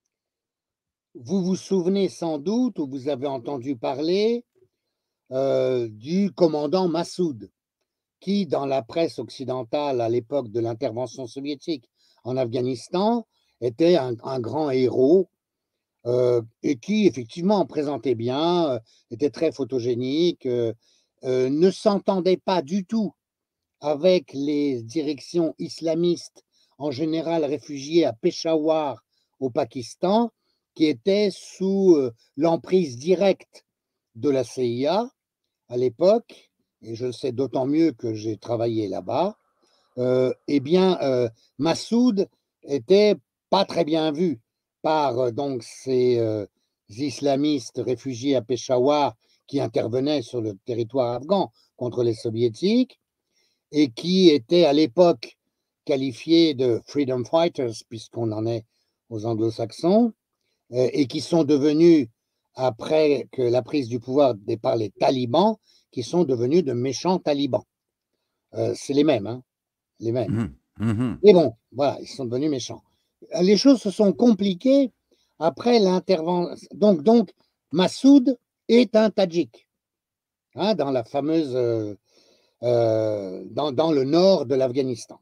Vous vous souvenez sans doute, ou vous avez entendu parler, euh, du commandant Massoud, qui, dans la presse occidentale à l'époque de l'intervention soviétique en Afghanistan, était un, un grand héros euh, et qui, effectivement, présentait bien, euh, était très photogénique, euh, euh, ne s'entendait pas du tout avec les directions islamistes, en général réfugiées à Peshawar, au Pakistan, qui étaient sous euh, l'emprise directe de la C I A à l'époque, et je le sais d'autant mieux que j'ai travaillé là-bas. Euh, eh bien, euh, Massoud était pas très bien vu par euh, donc ces euh, islamistes réfugiés à Peshawar qui intervenaient sur le territoire afghan contre les soviétiques et qui étaient à l'époque qualifiés de freedom fighters, puisqu'on en est aux anglo-saxons, euh, et qui sont devenus, après que la prise du pouvoir par les talibans, qui sont devenus de méchants talibans. Euh, c'est les mêmes, hein, les mêmes. Mmh, mmh. Mais bon, voilà, ils sont devenus méchants. Les choses se sont compliquées après l'intervention. Donc, donc, Massoud est un Tadjik, hein, dans la fameuse, euh, euh, dans, dans le nord de l'Afghanistan.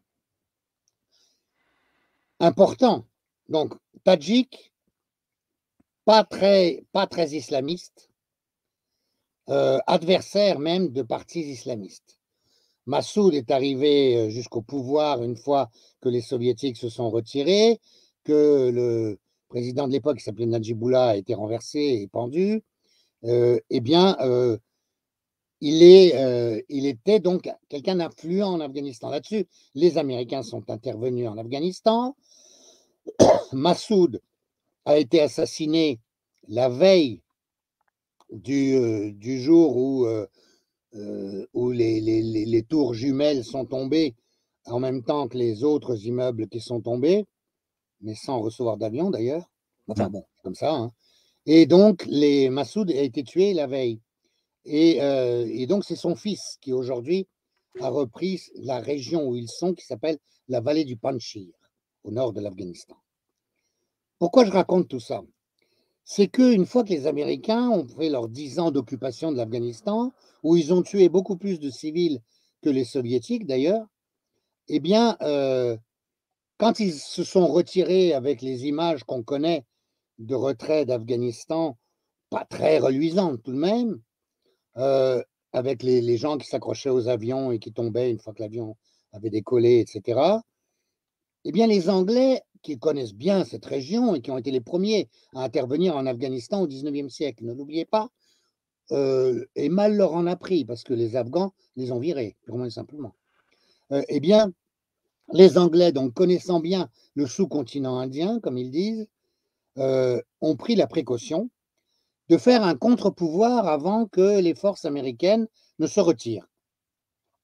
Important. Donc, Tadjik, pas très, pas très islamiste, euh, adversaire même de partis islamistes. Massoud est arrivé jusqu'au pouvoir une fois que les soviétiques se sont retirés, que le président de l'époque, qui s'appelait Najibullah, a été renversé et pendu. Euh, eh bien, euh, il, est, euh, il était donc quelqu'un d'influent en Afghanistan. Là-dessus, les Américains sont intervenus en Afghanistan. Massoud a été assassiné la veille du, euh, du jour où... Euh, Euh, où les, les, les, tours jumelles sont tombées en même temps que les autres immeubles qui sont tombés, mais sans recevoir d'avion d'ailleurs. Enfin bon, comme ça. Hein. Et donc, les Massoud a été tué la veille. Et, euh, et donc, c'est son fils qui aujourd'hui a repris la région où ils sont, qui s'appelle la vallée du Panjshir, au nord de l'Afghanistan. Pourquoi je raconte tout ça? C'est qu'une fois que les Américains ont fait leurs dix ans d'occupation de l'Afghanistan, où ils ont tué beaucoup plus de civils que les Soviétiques d'ailleurs, eh bien, euh, quand ils se sont retirés avec les images qu'on connaît de retrait d'Afghanistan, pas très reluisantes tout de même, euh, avec les, les gens qui s'accrochaient aux avions et qui tombaient une fois que l'avion avait décollé, et cetera, eh bien, les Anglais, qui connaissent bien cette région et qui ont été les premiers à intervenir en Afghanistan au dix-neuvième siècle, ne l'oubliez pas, euh, et mal leur en a pris parce que les Afghans les ont virés, purement et simplement. Euh, eh bien, les Anglais, donc connaissant bien le sous-continent indien, comme ils disent, euh, ont pris la précaution de faire un contre-pouvoir avant que les forces américaines ne se retirent.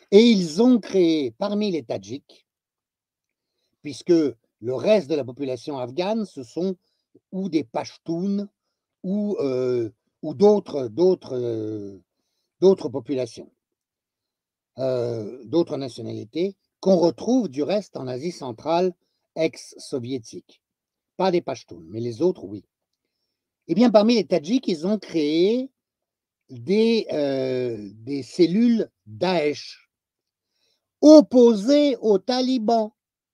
Et ils ont créé parmi les Tadjiks, puisque le reste de la population afghane, ce sont ou des Pashtuns ou, euh, ou d'autres d'autres euh, d'autres populations, euh, d'autres nationalités, qu'on retrouve du reste en Asie centrale ex-soviétique. Pas des Pashtuns, mais les autres, oui. Eh bien, parmi les Tadjiks, ils ont créé des, euh, des cellules Daesh opposées aux talibans.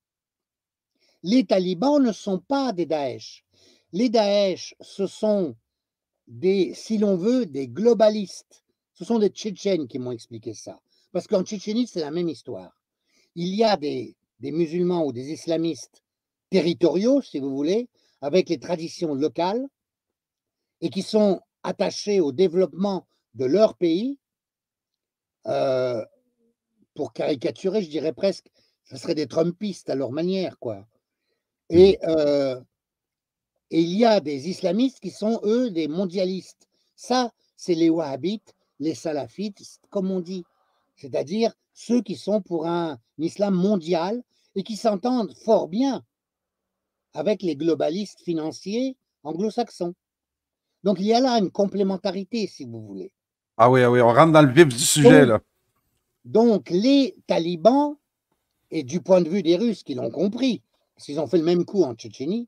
Les talibans ne sont pas des Daesh. Les Daesh, ce sont des, si l'on veut, des globalistes. Ce sont des Tchétchènes qui m'ont expliqué ça. Parce qu'en Tchétchénie, c'est la même histoire. Il y a des, des musulmans ou des islamistes territoriaux, si vous voulez, avec les traditions locales, et qui sont attachés au développement de leur pays. Euh, pour caricaturer, je dirais presque, ce serait des Trumpistes à leur manière, quoi. Et, euh, et il y a des islamistes qui sont, eux, des mondialistes. Ça, c'est les wahhabites, les salafites, comme on dit. C'est-à-dire ceux qui sont pour un islam mondial et qui s'entendent fort bien avec les globalistes financiers anglo-saxons. Donc, il y a là une complémentarité, si vous voulez. Ah oui, ah oui, on rentre dans le vif du sujet, Donc, là. donc, les talibans, et du point de vue des Russes qui l'ont compris, parce qu'ils ont fait le même coup en Tchétchénie,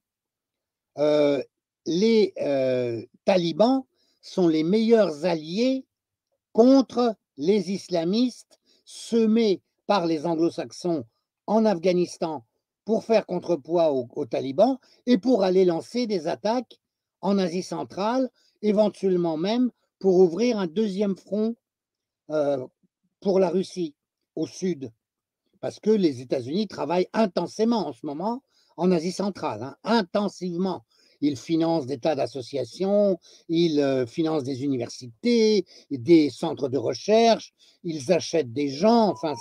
euh, les euh, talibans sont les meilleurs alliés contre les islamistes semés par les anglo-saxons en Afghanistan pour faire contrepoids aux, aux talibans et pour aller lancer des attaques en Asie centrale, éventuellement même pour ouvrir un deuxième front euh, pour la Russie au sud. Parce que les États-Unis travaillent intensément en ce moment en Asie centrale, hein, intensivement. Ils financent des tas d'associations, ils euh, financent des universités, des centres de recherche, ils achètent des gens. Enfin,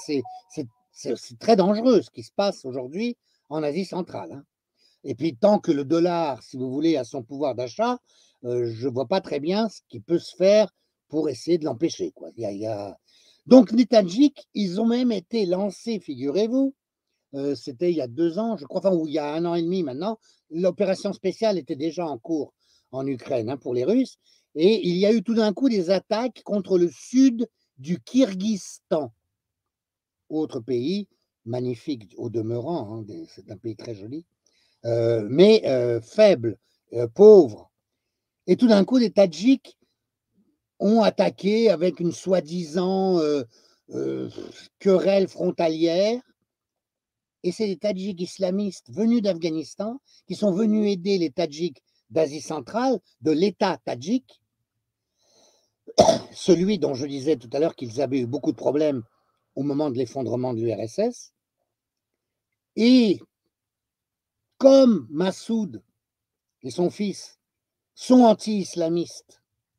c'est très dangereux ce qui se passe aujourd'hui en Asie centrale. Hein. Et puis, tant que le dollar, si vous voulez, a son pouvoir d'achat, euh, je ne vois pas très bien ce qui peut se faire pour essayer de l'empêcher. Il y a, il y a... Donc, les Tadjiks, ils ont même été lancés, figurez-vous, euh, c'était il y a deux ans, je crois, enfin, ou il y a un an et demi maintenant, l'opération spéciale était déjà en cours en Ukraine hein, pour les Russes, et il y a eu tout d'un coup des attaques contre le sud du Kirghizistan, autre pays magnifique au demeurant, hein, c'est un pays très joli, euh, mais euh, faible, euh, pauvre. Et tout d'un coup, les Tadjiks ont attaqué avec une soi-disant euh, euh, querelle frontalière. Et c'est les Tadjiks islamistes venus d'Afghanistan qui sont venus aider les Tadjiks d'Asie centrale, de l'État tadjik, celui dont je disais tout à l'heure qu'ils avaient eu beaucoup de problèmes au moment de l'effondrement de l'U R S S. Et comme Massoud et son fils sont anti-islamistes,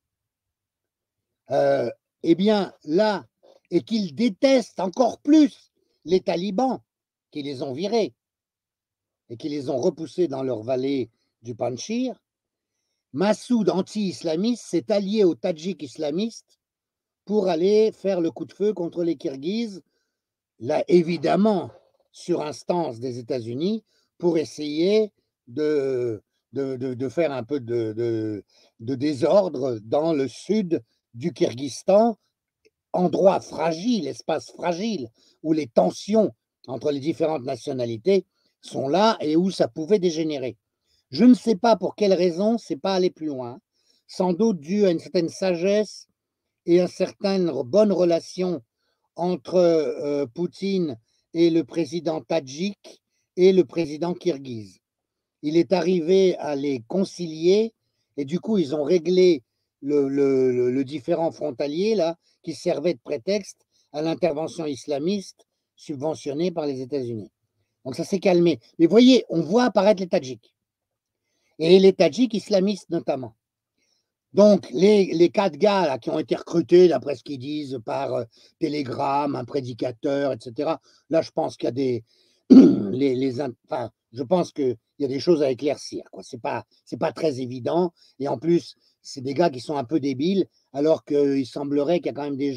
euh, eh bien là, et qu'ils détestent encore plus les talibans qui les ont virés et qui les ont repoussés dans leur vallée du Panchir, Massoud, anti-islamiste, s'est allié aux Tadjiks islamistes pour aller faire le coup de feu contre les Kirghizes, là évidemment sur instance des États-Unis, pour essayer de, de, de, de faire un peu de, de, de désordre dans le sud du Kirghizistan, endroit fragile, espace fragile, où les tensions entre les différentes nationalités sont là et où ça pouvait dégénérer. Je ne sais pas pour quelle raison, c'est pas aller plus loin. Sans doute dû à une certaine sagesse et à une certaine bonne relation entre euh, Poutine et le président tadjik et le président kirghize. Il est arrivé à les concilier et du coup, ils ont réglé le, le, le, le différend frontalier là, qui servait de prétexte à l'intervention islamiste subventionnée par les États-Unis. Donc ça s'est calmé. Mais voyez, on voit apparaître les Tadjiks. Et les Tadjiks islamistes notamment. Donc, les, les quatre gars là, qui ont été recrutés, d'après ce qu'ils disent, par euh, télégramme, un prédicateur, et cetera. Là, je pense qu'il y a des... les, les, enfin, je pense qu'il y a des choses à éclaircir. Ce n'est pas, c'est pas très évident. Et en plus, c'est des gars qui sont un peu débiles, alors qu'il semblerait qu'il y a quand même des gens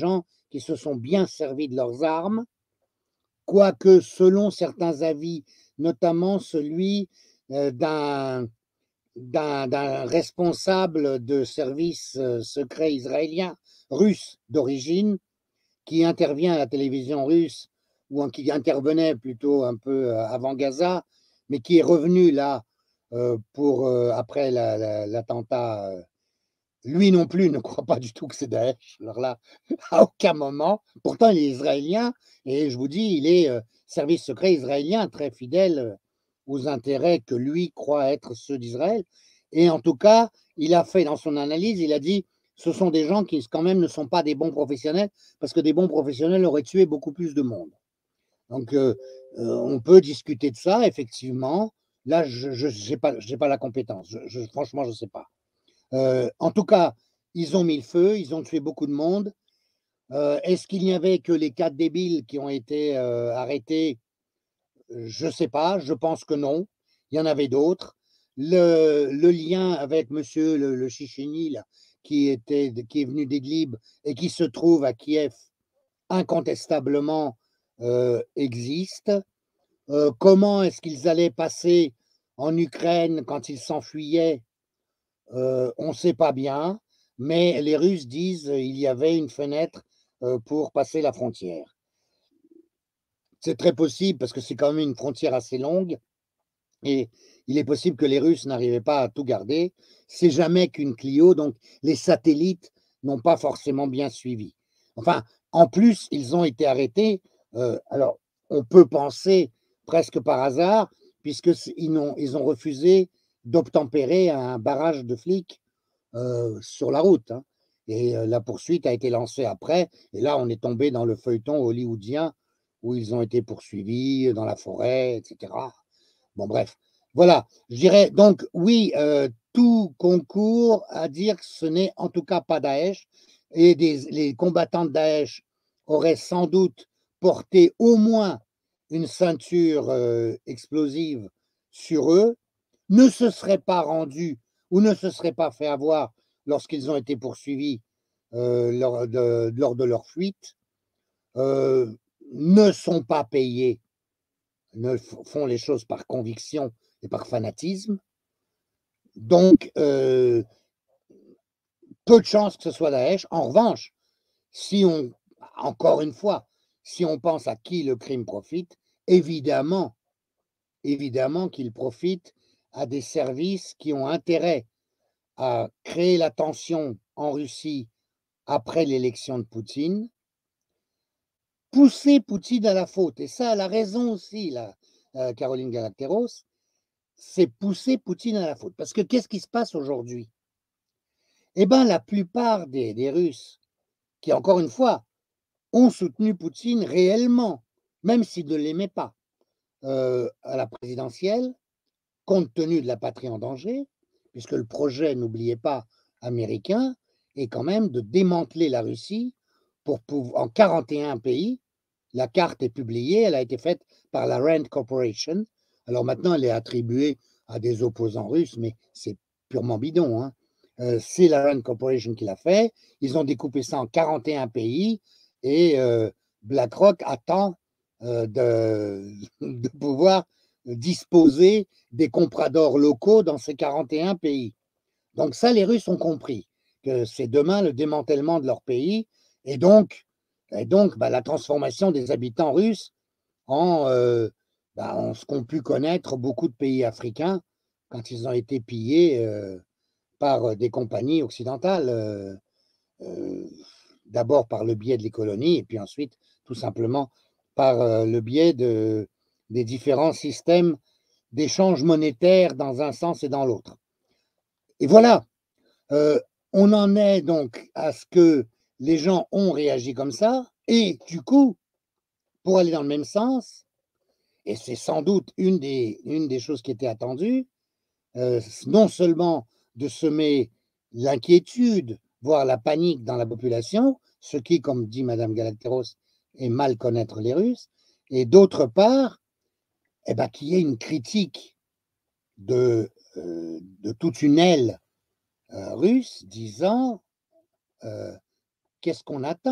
qui se sont bien servis de leurs armes, quoique selon certains avis, notamment celui euh, d'un d'un responsable de service euh, secret israélien, russe d'origine, qui intervient à la télévision russe, ou qui intervenait plutôt un peu avant Gaza, mais qui est revenu là euh, pour, euh, après l'attentat. La, la, lui non plus ne croit pas du tout que c'est Daesh. Alors là, à aucun moment. Pourtant, il est israélien, et je vous dis, il est euh, service secret israélien, très fidèle aux intérêts que lui croit être ceux d'Israël. Et en tout cas, il a fait dans son analyse, il a dit, ce sont des gens qui quand même ne sont pas des bons professionnels, parce que des bons professionnels auraient tué beaucoup plus de monde. Donc, euh, euh, on peut discuter de ça, effectivement. Là, je n'ai pas, pas la compétence. Je, je, franchement, je ne sais pas. Euh, en tout cas, ils ont mis le feu, ils ont tué beaucoup de monde. Euh, Est-ce qu'il n'y avait que les quatre débiles qui ont été euh, arrêtés? Je ne sais pas, je pense que non. Il y en avait d'autres. Le, le lien avec monsieur le, le Chichény, là, qui, était, qui est venu d'Idlib et qui se trouve à Kiev, incontestablement euh, existe. Euh, comment est-ce qu'ils allaient passer en Ukraine quand ils s'enfuyaient? euh, On ne sait pas bien, mais les Russes disent qu'il y avait une fenêtre euh, pour passer la frontière. C'est très possible parce que c'est quand même une frontière assez longue et il est possible que les Russes n'arrivaient pas à tout garder. C'est jamais qu'une Clio, donc les satellites n'ont pas forcément bien suivi. Enfin, en plus, ils ont été arrêtés. Euh, alors, on peut penser presque par hasard, puisqu'ils ont, ils ont refusé d'obtempérer à un barrage de flics euh, sur la route. Hein. Et euh, la poursuite a été lancée après. Et là, on est tombé dans le feuilleton hollywoodien où ils ont été poursuivis dans la forêt, et cetera. Bon, bref. Voilà. Je dirais donc, oui, euh, tout concourt à dire que ce n'est en tout cas pas Daesh. Et des, les combattants de Daesh auraient sans doute porté au moins une ceinture euh, explosive sur eux, ne se seraient pas rendus ou ne se seraient pas fait avoir lorsqu'ils ont été poursuivis euh, lors, de, lors de leur fuite, euh, ne sont pas payés, ne font les choses par conviction et par fanatisme. Donc, euh, peu de chances que ce soit Daesh. En revanche, si on, encore une fois, si on pense à qui le crime profite, évidemment, évidemment qu'il profite à des services qui ont intérêt à créer la tension en Russie après l'élection de Poutine, pousser Poutine à la faute. Et ça, elle a raison aussi, là, euh, Caroline Galacteros, c'est pousser Poutine à la faute. Parce que qu'est-ce qui se passe aujourd'hui? Eh bien, la plupart des, des Russes, qui, encore une fois, ont soutenu Poutine réellement, même s'ils ne l'aimaient pas, euh, à la présidentielle, compte tenu de la patrie en danger, puisque le projet, n'oubliez pas, américain, est quand même de démanteler la Russie pour, pour, en quarante et un pays. La carte est publiée, elle a été faite par la Rand Corporation. Alors maintenant, elle est attribuée à des opposants russes, mais c'est purement bidon. Hein. Euh, c'est la Rand Corporation qui l'a fait. Ils ont découpé ça en quarante et un pays et euh, BlackRock attend euh, de, de pouvoir disposer des compradors locaux dans ces quarante et un pays. Donc ça, les Russes ont compris que c'est demain le démantèlement de leur pays et donc, et donc bah, la transformation des habitants russes en, euh, bah, en ce qu'ont pu connaître beaucoup de pays africains quand ils ont été pillés euh, par des compagnies occidentales, euh, euh, d'abord par le biais de les colonies et puis ensuite tout simplement par euh, le biais de, des différents systèmes d'échange monétaire dans un sens et dans l'autre. Et voilà, euh, on en est donc à ce que les gens ont réagi comme ça, et du coup, pour aller dans le même sens, et c'est sans doute une des, une des choses qui était attendue, euh, non seulement de semer l'inquiétude, voire la panique dans la population, ce qui, comme dit Madame Galacteros, est mal connaître les Russes, et d'autre part, eh ben, qu'il y ait une critique de, euh, de toute une aile euh, russe disant euh, qu'est-ce qu'on attend?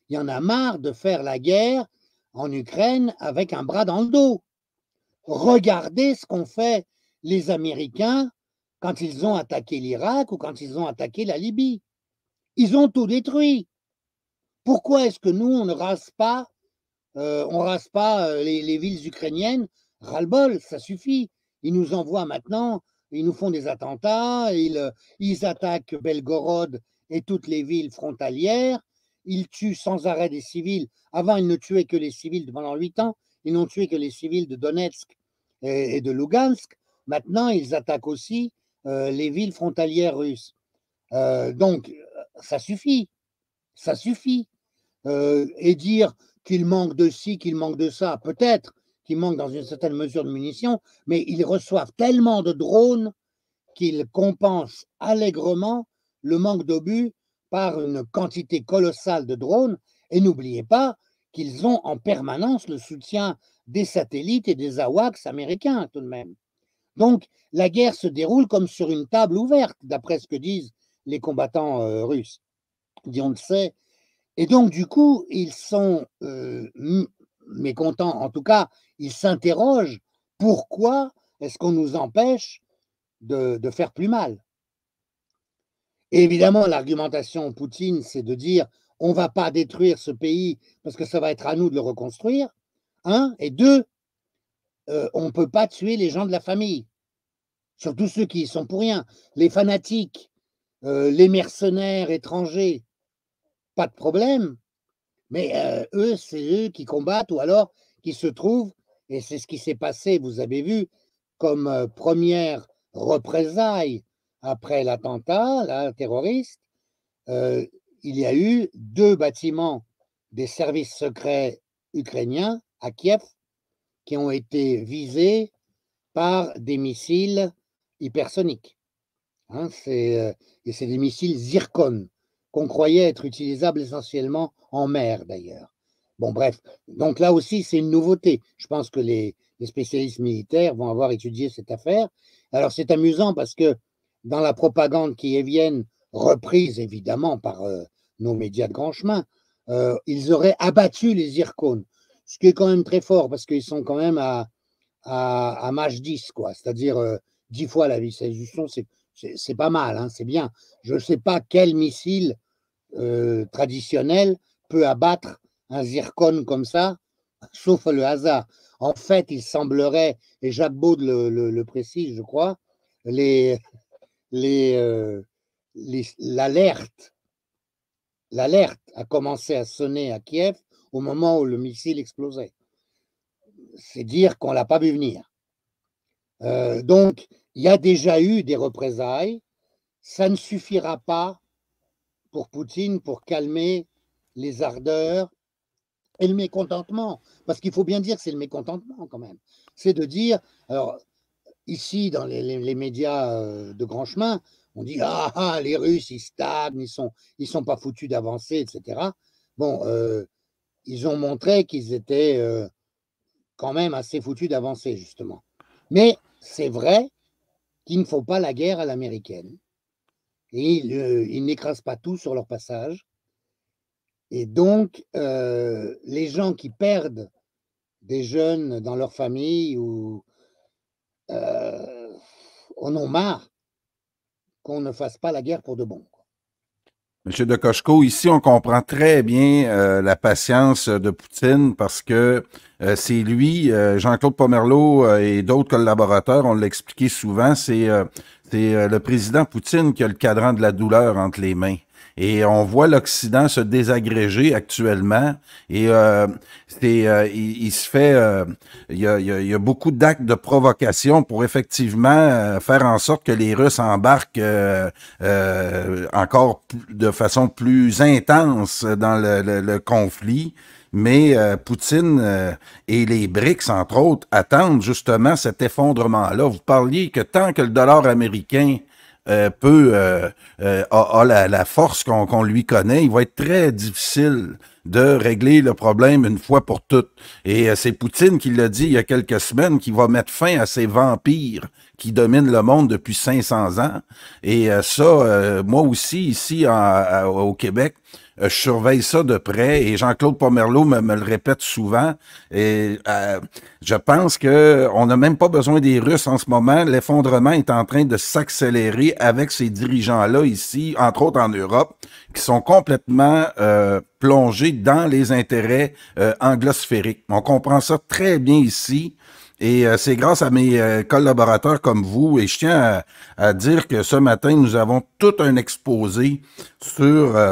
il y en a marre de faire la guerre en Ukraine avec un bras dans le dos. Regardez ce qu'ont fait les Américains quand ils ont attaqué l'Irak ou quand ils ont attaqué la Libye. Ils ont tout détruit. Pourquoi est-ce que nous, on ne rase pas, euh, on rase pas euh, les, les villes ukrainiennes? Ras-le-bol, ça suffit. Ils nous envoient maintenant, ils nous font des attentats, ils, ils attaquent Belgorod et toutes les villes frontalières, ils tuent sans arrêt des civils. Avant, ils ne tuaient que les civils pendant huit ans, ils n'ont tué que les civils de Donetsk et, et de Lugansk. Maintenant, ils attaquent aussi euh, les villes frontalières russes. Euh, donc, ça suffit, ça suffit. Euh, et dire qu'il manque de ci, qu'il manque de ça, peut-être qu'il manque dans une certaine mesure de munitions, mais ils reçoivent tellement de drones qu'ils compensent allègrement le manque d'obus par une quantité colossale de drones. Et n'oubliez pas qu'ils ont en permanence le soutien des satellites et des AWACS américains tout de même. Donc, la guerre se déroule comme sur une table ouverte, d'après ce que disent les combattants euh, russes. On le sait. Et donc, du coup, ils sont euh, mécontents. En tout cas, ils s'interrogent. Pourquoi est-ce qu'on nous empêche de, de faire plus mal? Et évidemment, l'argumentation Poutine, c'est de dire on ne va pas détruire ce pays parce que ça va être à nous de le reconstruire. Un. Et deux, euh, on ne peut pas tuer les gens de la famille. Surtout ceux qui y sont pour rien. Les fanatiques, euh, les mercenaires étrangers, pas de problème, mais euh, eux, c'est eux qui combattent ou alors qui se trouvent, et c'est ce qui s'est passé, vous avez vu, comme euh, première représailles après l'attentat, là, terroriste, euh, il y a eu deux bâtiments des services secrets ukrainiens à Kiev qui ont été visés par des missiles hypersoniques. Hein, c'est, euh, et c'est des missiles Zircon, qu'on croyait être utilisables essentiellement en mer d'ailleurs. Bon bref, donc là aussi c'est une nouveauté. Je pense que les, les spécialistes militaires vont avoir étudié cette affaire. Alors c'est amusant parce que dans la propagande kievienne, reprise évidemment par euh, nos médias de grand chemin, euh, ils auraient abattu les Zircons, ce qui est quand même très fort parce qu'ils sont quand même à, à, à Mach dix, quoi, c'est-à-dire euh, dix fois la vitesse du son, c'est c'est pas mal, hein, c'est bien. Je ne sais pas quel missile euh, traditionnel peut abattre un zircon comme ça, sauf le hasard. En fait, il semblerait, et Jacques Baud le, le, le précise, je crois, les, les, euh, les, l'alerte, l'alerte a commencé à sonner à Kiev au moment où le missile explosait. C'est dire qu'on ne l'a pas vu venir. Euh, donc, il y a déjà eu des représailles. Ça ne suffira pas pour Poutine pour calmer les ardeurs et le mécontentement. Parce qu'il faut bien dire que c'est le mécontentement quand même. C'est de dire, alors ici dans les, les, les médias de grand chemin, on dit ah, ah les Russes ils stagnent, ils sont ils sont pas foutus d'avancer, et cetera. Bon, euh, ils ont montré qu'ils étaient euh, quand même assez foutus d'avancer justement. Mais c'est vrai qu'il ne faut pas la guerre à l'américaine. Et ils, euh, ils n'écrasent pas tout sur leur passage. Et donc, euh, les gens qui perdent des jeunes dans leur famille ou euh, en ont marre qu'on ne fasse pas la guerre pour de bon. Monsieur de Cocheco, ici, on comprend très bien euh, la patience de Poutine parce que euh, c'est lui, euh, Jean-Claude Pomerleau euh, et d'autres collaborateurs, on l'a expliqué souvent, c'est euh, c'est euh, le président Poutine qui a le cadran de la douleur entre les mains. Et on voit l'Occident se désagréger actuellement. Et euh, c'est, euh, il, il se fait, euh, il, y a, il, y a, il y a beaucoup d'actes de provocation pour effectivement euh, faire en sorte que les Russes embarquent euh, euh, encore de façon plus intense dans le, le, le conflit. Mais euh, Poutine euh, et les BRICS, entre autres, attendent justement cet effondrement-là. Vous parliez que tant que le dollar américain Euh, peut euh, euh, a, a la, la force qu'on qu'on lui connaît, il va être très difficile de régler le problème une fois pour toutes. Et euh, c'est Poutine qui l'a dit il y a quelques semaines, qui va mettre fin à ces vampires qui dominent le monde depuis cinq cents ans. Et euh, ça, euh, moi aussi, ici en, à, au Québec, Euh, je surveille ça de près et Jean-Claude Pomerleau me, me le répète souvent. Et euh, je pense que on n'a même pas besoin des Russes en ce moment. L'effondrement est en train de s'accélérer avec ces dirigeants-là ici, entre autres en Europe, qui sont complètement euh, plongés dans les intérêts euh, anglosphériques. On comprend ça très bien ici. Et euh, c'est grâce à mes euh, collaborateurs comme vous, et je tiens à, à dire que ce matin, nous avons tout un exposé sur euh,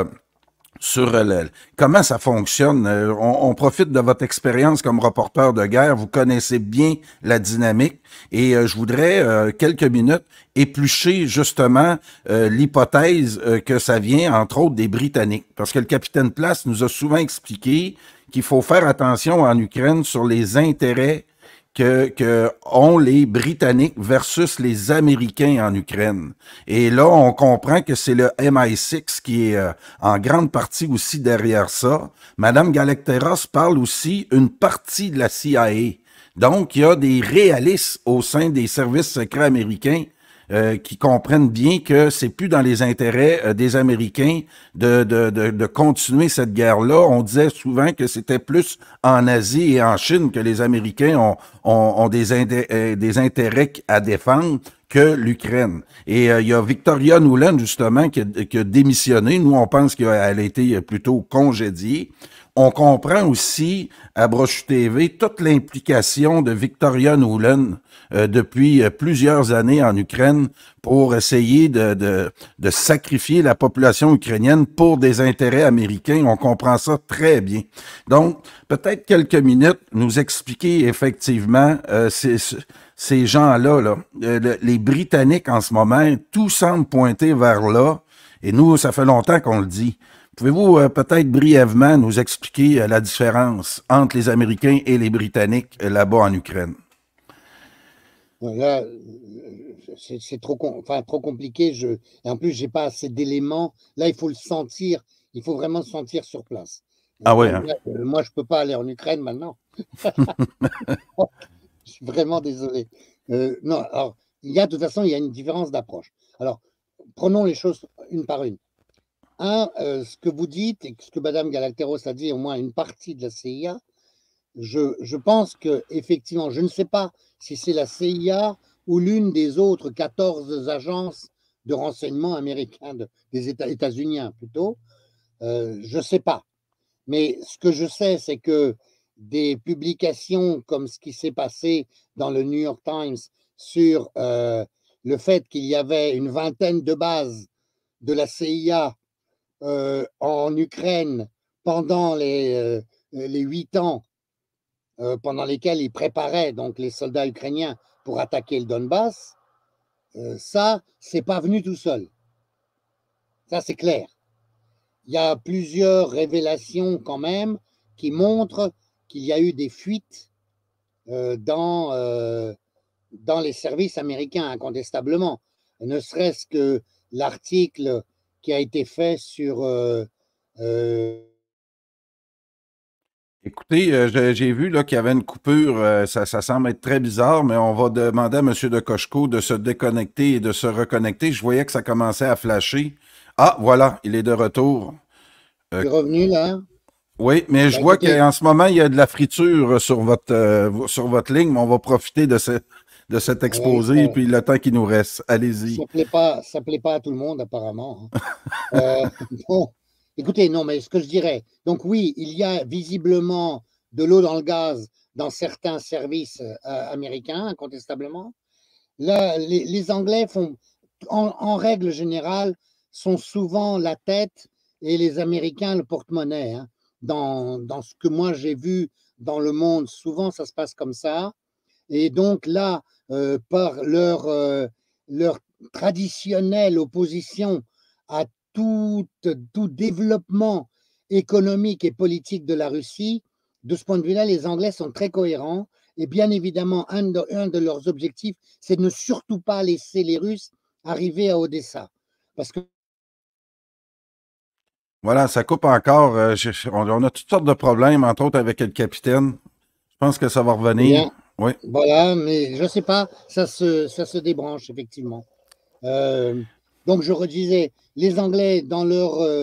sur le, comment ça fonctionne. Euh, On, on profite de votre expérience comme reporter de guerre. Vous connaissez bien la dynamique. Et euh, je voudrais, euh, quelques minutes, éplucher justement euh, l'hypothèse euh, que ça vient, entre autres, des Britanniques. Parce que le capitaine Place nous a souvent expliqué qu'il faut faire attention en Ukraine sur les intérêts que, que ont les Britanniques versus les Américains en Ukraine. Et là, on comprend que c'est le M I six qui est euh, en grande partie aussi derrière ça. Madame Galacteros parle aussi une partie de la C I A. Donc, il y a des réalistes au sein des services secrets américains Euh, qui comprennent bien que c'est plus dans les intérêts euh, des Américains de, de, de, de continuer cette guerre-là. On disait souvent que c'était plus en Asie et en Chine que les Américains ont, ont, ont des, euh, des intérêts à défendre que l'Ukraine. Et euh, il y a Victoria Nuland, justement, qui a, qui a démissionné. Nous, on pense qu'elle a été plutôt congédiée. On comprend aussi à Brochu T V toute l'implication de Victoria Nuland euh, depuis euh, plusieurs années en Ukraine pour essayer de, de, de sacrifier la population ukrainienne pour des intérêts américains. On comprend ça très bien. Donc, peut-être quelques minutes, nous expliquer effectivement euh, ces, ces gens-là, là, euh, les Britanniques en ce moment, tout semble pointer vers là. Et nous, ça fait longtemps qu'on le dit. Pouvez-vous euh, peut-être brièvement nous expliquer euh, la différence entre les Américains et les Britanniques euh, là-bas en Ukraine? Là, c'est trop, enfin, trop compliqué. Je, et en plus, j'ai pas assez d'éléments. Là, il faut le sentir. Il faut vraiment le sentir sur place. Ah ouais. Hein? Là, euh, moi, je peux pas aller en Ukraine maintenant. Je suis vraiment désolé. Euh, non, alors, il y a de toute façon, il y a une différence d'approche. Alors, prenons les choses une par une. Un, euh, ce que vous dites et ce que Madame Galacteros a dit, au moins une partie de la C I A, je, je pense que effectivement, je ne sais pas si c'est la C I A ou l'une des autres quatorze agences de renseignement américains, de, des États, états-uniens plutôt, euh, je ne sais pas. Mais ce que je sais, c'est que des publications comme ce qui s'est passé dans le New York Times sur euh, le fait qu'il y avait une vingtaine de bases de la C I A Euh, en Ukraine pendant les, euh, les huit ans euh, pendant lesquels ils préparaient donc les soldats ukrainiens pour attaquer le Donbass, euh, ça, c'est pas venu tout seul. Ça, c'est clair. Il y a plusieurs révélations quand même qui montrent qu'il y a eu des fuites euh, dans, euh, dans les services américains, incontestablement. Ne serait-ce que l'article qui a été fait sur euh, euh, Écoutez, euh, j'ai vu là qu'il y avait une coupure. Euh, ça, ça semble être très bizarre, mais on va demander à M. de Cocheco de se déconnecter et de se reconnecter. Je voyais que ça commençait à flasher. Ah, voilà, il est de retour. Euh, tu es revenu là? Oui, mais je bah, vois qu'en ce moment, il y a de la friture sur votre, euh, sur votre ligne, mais on va profiter de, ce, de cet exposé ouais, ça, puis le temps qui nous reste. Allez-y. Ça ne plaît pas, ça plaît pas à tout le monde, apparemment. Hein. euh, bon. Écoutez, non, mais ce que je dirais, donc oui, il y a visiblement de l'eau dans le gaz dans certains services euh, américains, incontestablement. Là, les, les Anglais font, en, en, règle générale, sont souvent la tête et les Américains le porte-monnaie. Hein. Dans, dans ce que moi j'ai vu dans le monde, souvent ça se passe comme ça. Et donc là, euh, par leur, euh, leur traditionnelle opposition à Tout, tout développement économique et politique de la Russie, de ce point de vue-là, les Anglais sont très cohérents. Et bien évidemment, un de, un de leurs objectifs, c'est de ne surtout pas laisser les Russes arriver à Odessa. Parce que voilà, ça coupe encore. Euh, on, on a toutes sortes de problèmes, entre autres avec le capitaine. Je pense que ça va revenir. Bien, oui. Voilà, mais je ne sais pas, ça se, ça se débranche, effectivement. Euh, Donc, je redisais, les Anglais, dans leur euh,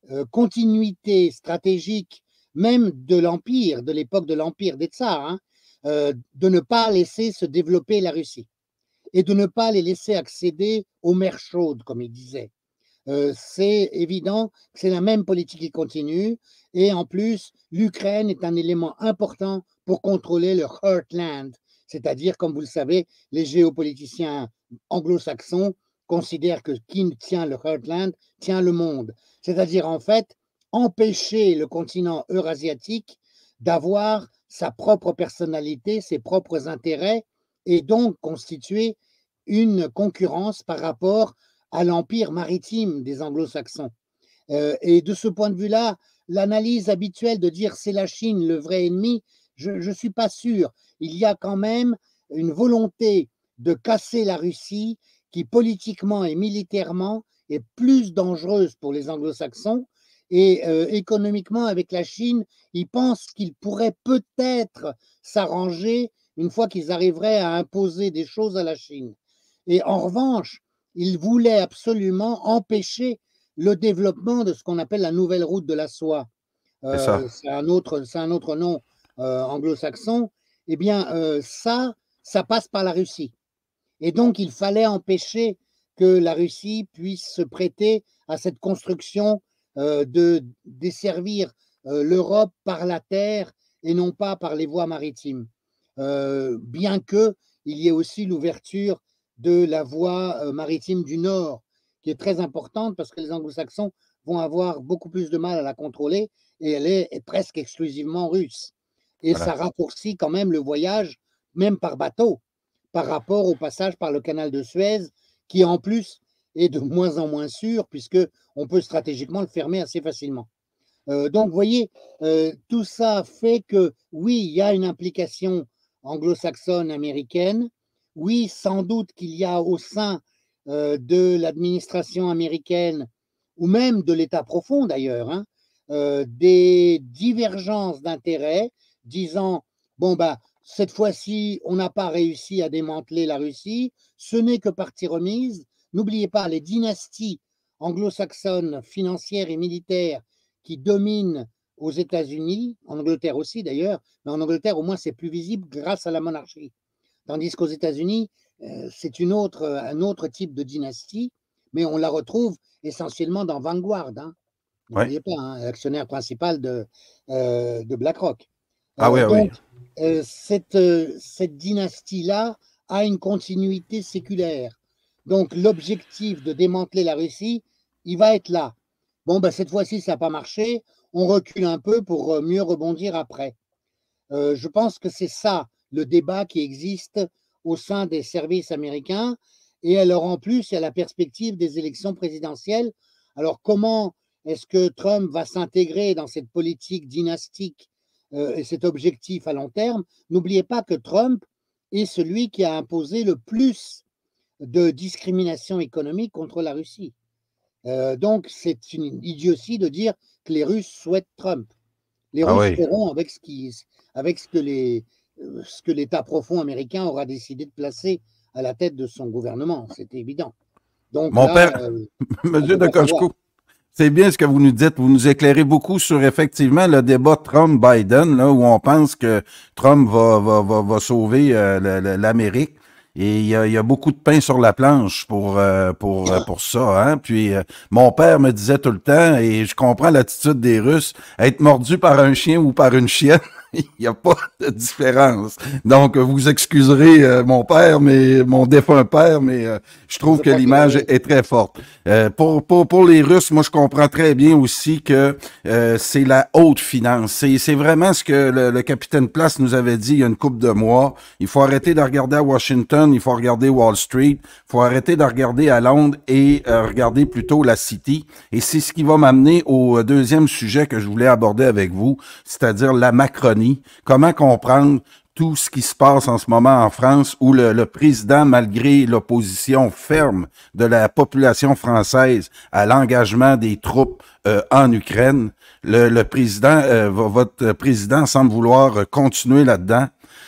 euh, continuité stratégique même de l'Empire, de l'époque de l'Empire des Tsars, hein, euh, de ne pas laisser se développer la Russie et de ne pas les laisser accéder aux mers chaudes, comme il disait. Euh, c'est évident que c'est la même politique qui continue et en plus, l'Ukraine est un élément important pour contrôler le heartland, c'est-à-dire, comme vous le savez, les géopoliticiens anglo-saxons considèrent que qui tient le heartland tient le monde, c'est-à-dire en fait empêcher le continent eurasiatique d'avoir sa propre personnalité, ses propres intérêts et donc constituer une concurrence par rapport à l'empire maritime des anglo-saxons. Euh, et de ce point de vue-là, l'analyse habituelle de dire c'est la Chine le vrai ennemi, je ne suis pas sûr. Il y a quand même une volonté de casser la Russie qui politiquement et militairement est plus dangereuse pour les anglo-saxons. Et euh, économiquement, avec la Chine, ils pensent qu'ils pourraient peut-être s'arranger une fois qu'ils arriveraient à imposer des choses à la Chine. Et en revanche, ils voulaient absolument empêcher le développement de ce qu'on appelle la nouvelle route de la soie. Euh, c'est un autre, c'est un autre nom euh, anglo-saxon. Eh bien, euh, ça, ça passe par la Russie. Et donc, il fallait empêcher que la Russie puisse se prêter à cette construction euh, de desservir euh, l'Europe par la terre et non pas par les voies maritimes. Euh, bien qu'il y ait aussi l'ouverture de la voie euh, maritime du Nord, qui est très importante parce que les anglo-saxons vont avoir beaucoup plus de mal à la contrôler et elle est, est presque exclusivement russe. Et voilà. Ça raccourcit quand même le voyage, même par bateau, par rapport au passage par le canal de Suez, qui en plus est de moins en moins sûr, puisqu'on peut stratégiquement le fermer assez facilement. Euh, donc, vous voyez, euh, tout ça fait que, oui, il y a une implication anglo-saxonne américaine. Oui, sans doute qu'il y a au sein euh, de l'administration américaine, ou même de l'État profond d'ailleurs, hein, euh, des divergences d'intérêts, disant, bon, bah, cette fois-ci, on n'a pas réussi à démanteler la Russie, ce n'est que partie remise. N'oubliez pas, les dynasties anglo-saxonnes financières et militaires qui dominent aux États-Unis, en Angleterre aussi d'ailleurs, mais en Angleterre au moins c'est plus visible grâce à la monarchie. Tandis qu'aux États-Unis, euh, c'est une autre, un autre type de dynastie, mais on la retrouve essentiellement dans Vanguard. Hein. N'oubliez ouais. pas, hein, l'actionnaire principal de, euh, de BlackRock. Ah euh, oui, donc, oui. Euh, cette, euh, cette dynastie-là a une continuité séculaire. Donc, l'objectif de démanteler la Russie, il va être là. Bon, ben, cette fois-ci, ça n'a pas marché. On recule un peu pour mieux rebondir après. Euh, je pense que c'est ça, le débat qui existe au sein des services américains. Et alors, en plus, il y a la perspective des élections présidentielles. Alors, comment est-ce que Trump va s'intégrer dans cette politique dynastique euh, et cet objectif à long terme? N'oubliez pas que Trump est celui qui a imposé le plus de discrimination économique contre la Russie. Euh, donc, c'est une idiotie de dire que les Russes souhaitent Trump. Les ah Russes oui. feront avec ce, qui, avec ce que les, ce que l'État profond américain aura décidé de placer à la tête de son gouvernement, c'est évident. Donc, Mon là, père, euh, Monsieur de Kochko, c'est bien ce que vous nous dites. Vous nous éclairez beaucoup sur effectivement le débat Trump-Biden, là où on pense que Trump va, va, va, va sauver euh, l'Amérique. Et il y, a, il y a beaucoup de pain sur la planche pour euh, pour pour ça, hein. Puis euh, mon père me disait tout le temps, et je comprends l'attitude des Russes, être mordu par un chien ou par une chienne, il n'y a pas de différence. Donc vous excuserez euh, mon père, mais mon défunt père, mais euh, je trouve que l'image est très forte. Euh, pour pour pour les Russes, moi je comprends très bien aussi que euh, c'est la haute finance. C'est c'est vraiment ce que le, le capitaine Place nous avait dit il y a une couple de mois. Il faut arrêter de regarder à Washington. Il faut regarder Wall Street, il faut arrêter de regarder à Londres et euh, regarder plutôt la City. Et c'est ce qui va m'amener au deuxième sujet que je voulais aborder avec vous, c'est-à-dire la Macronie. Comment comprendre tout ce qui se passe en ce moment en France où le, le président, malgré l'opposition ferme de la population française à l'engagement des troupes euh, en Ukraine, le, le président, euh, votre président semble vouloir continuer là-dedans.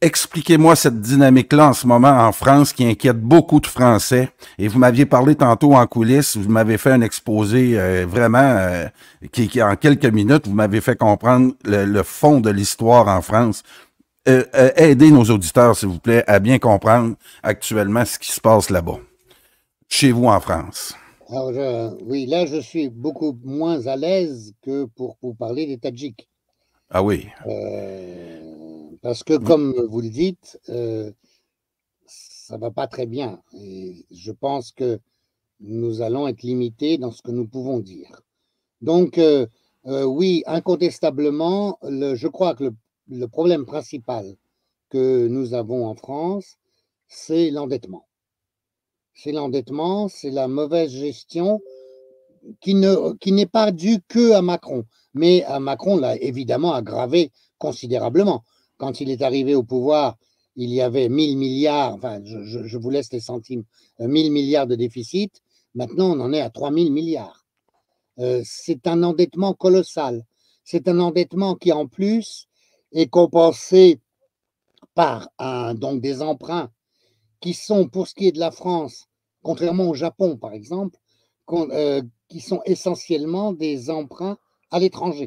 expliquez-moi cette dynamique-là en ce moment en France qui inquiète beaucoup de Français. Et vous m'aviez parlé tantôt en coulisses, vous m'avez fait un exposé euh, vraiment euh, qui, qui, en quelques minutes, vous m'avez fait comprendre le, le fond de l'histoire en France. Euh, euh, aidez nos auditeurs, s'il vous plaît, à bien comprendre actuellement ce qui se passe là-bas, chez vous en France. Alors, je, oui, là, je suis beaucoup moins à l'aise que pour vous parler des Tadjiks. Ah oui. Euh, parce que, comme vous le dites, euh, ça ne va pas très bien. Et je pense que nous allons être limités dans ce que nous pouvons dire. Donc, euh, euh, oui, incontestablement, le, je crois que le, le problème principal que nous avons en France, c'est l'endettement. C'est l'endettement, c'est la mauvaise gestion qui ne, qui n'est pas due que à Macron. Mais à Macron l'a évidemment aggravé considérablement. Quand il est arrivé au pouvoir, il y avait mille milliards, enfin, je, je, je vous laisse les centimes, mille milliards de déficit. Maintenant, on en est à trois mille milliards. Euh, c'est un endettement colossal. C'est un endettement qui, en plus, est compensé par un, donc des emprunts qui sont, pour ce qui est de la France, contrairement au Japon, par exemple, euh, qui sont essentiellement des emprunts à l'étranger.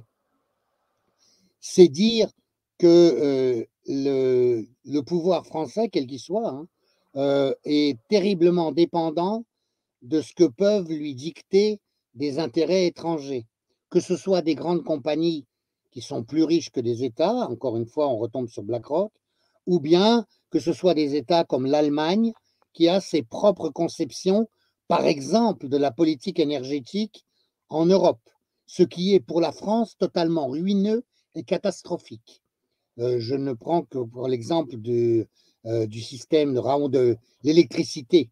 C'est dire que euh, le, le pouvoir français, quel qu'il soit, hein, euh, est terriblement dépendant de ce que peuvent lui dicter des intérêts étrangers, que ce soit des grandes compagnies qui sont plus riches que des États, encore une fois, on retombe sur BlackRock, ou bien que ce soit des États comme l'Allemagne, qui a ses propres conceptions, par exemple, de la politique énergétique en Europe, ce qui est pour la France totalement ruineux et catastrophique. Euh, je ne prends que pour l'exemple de, euh, du système de, de l'électricité,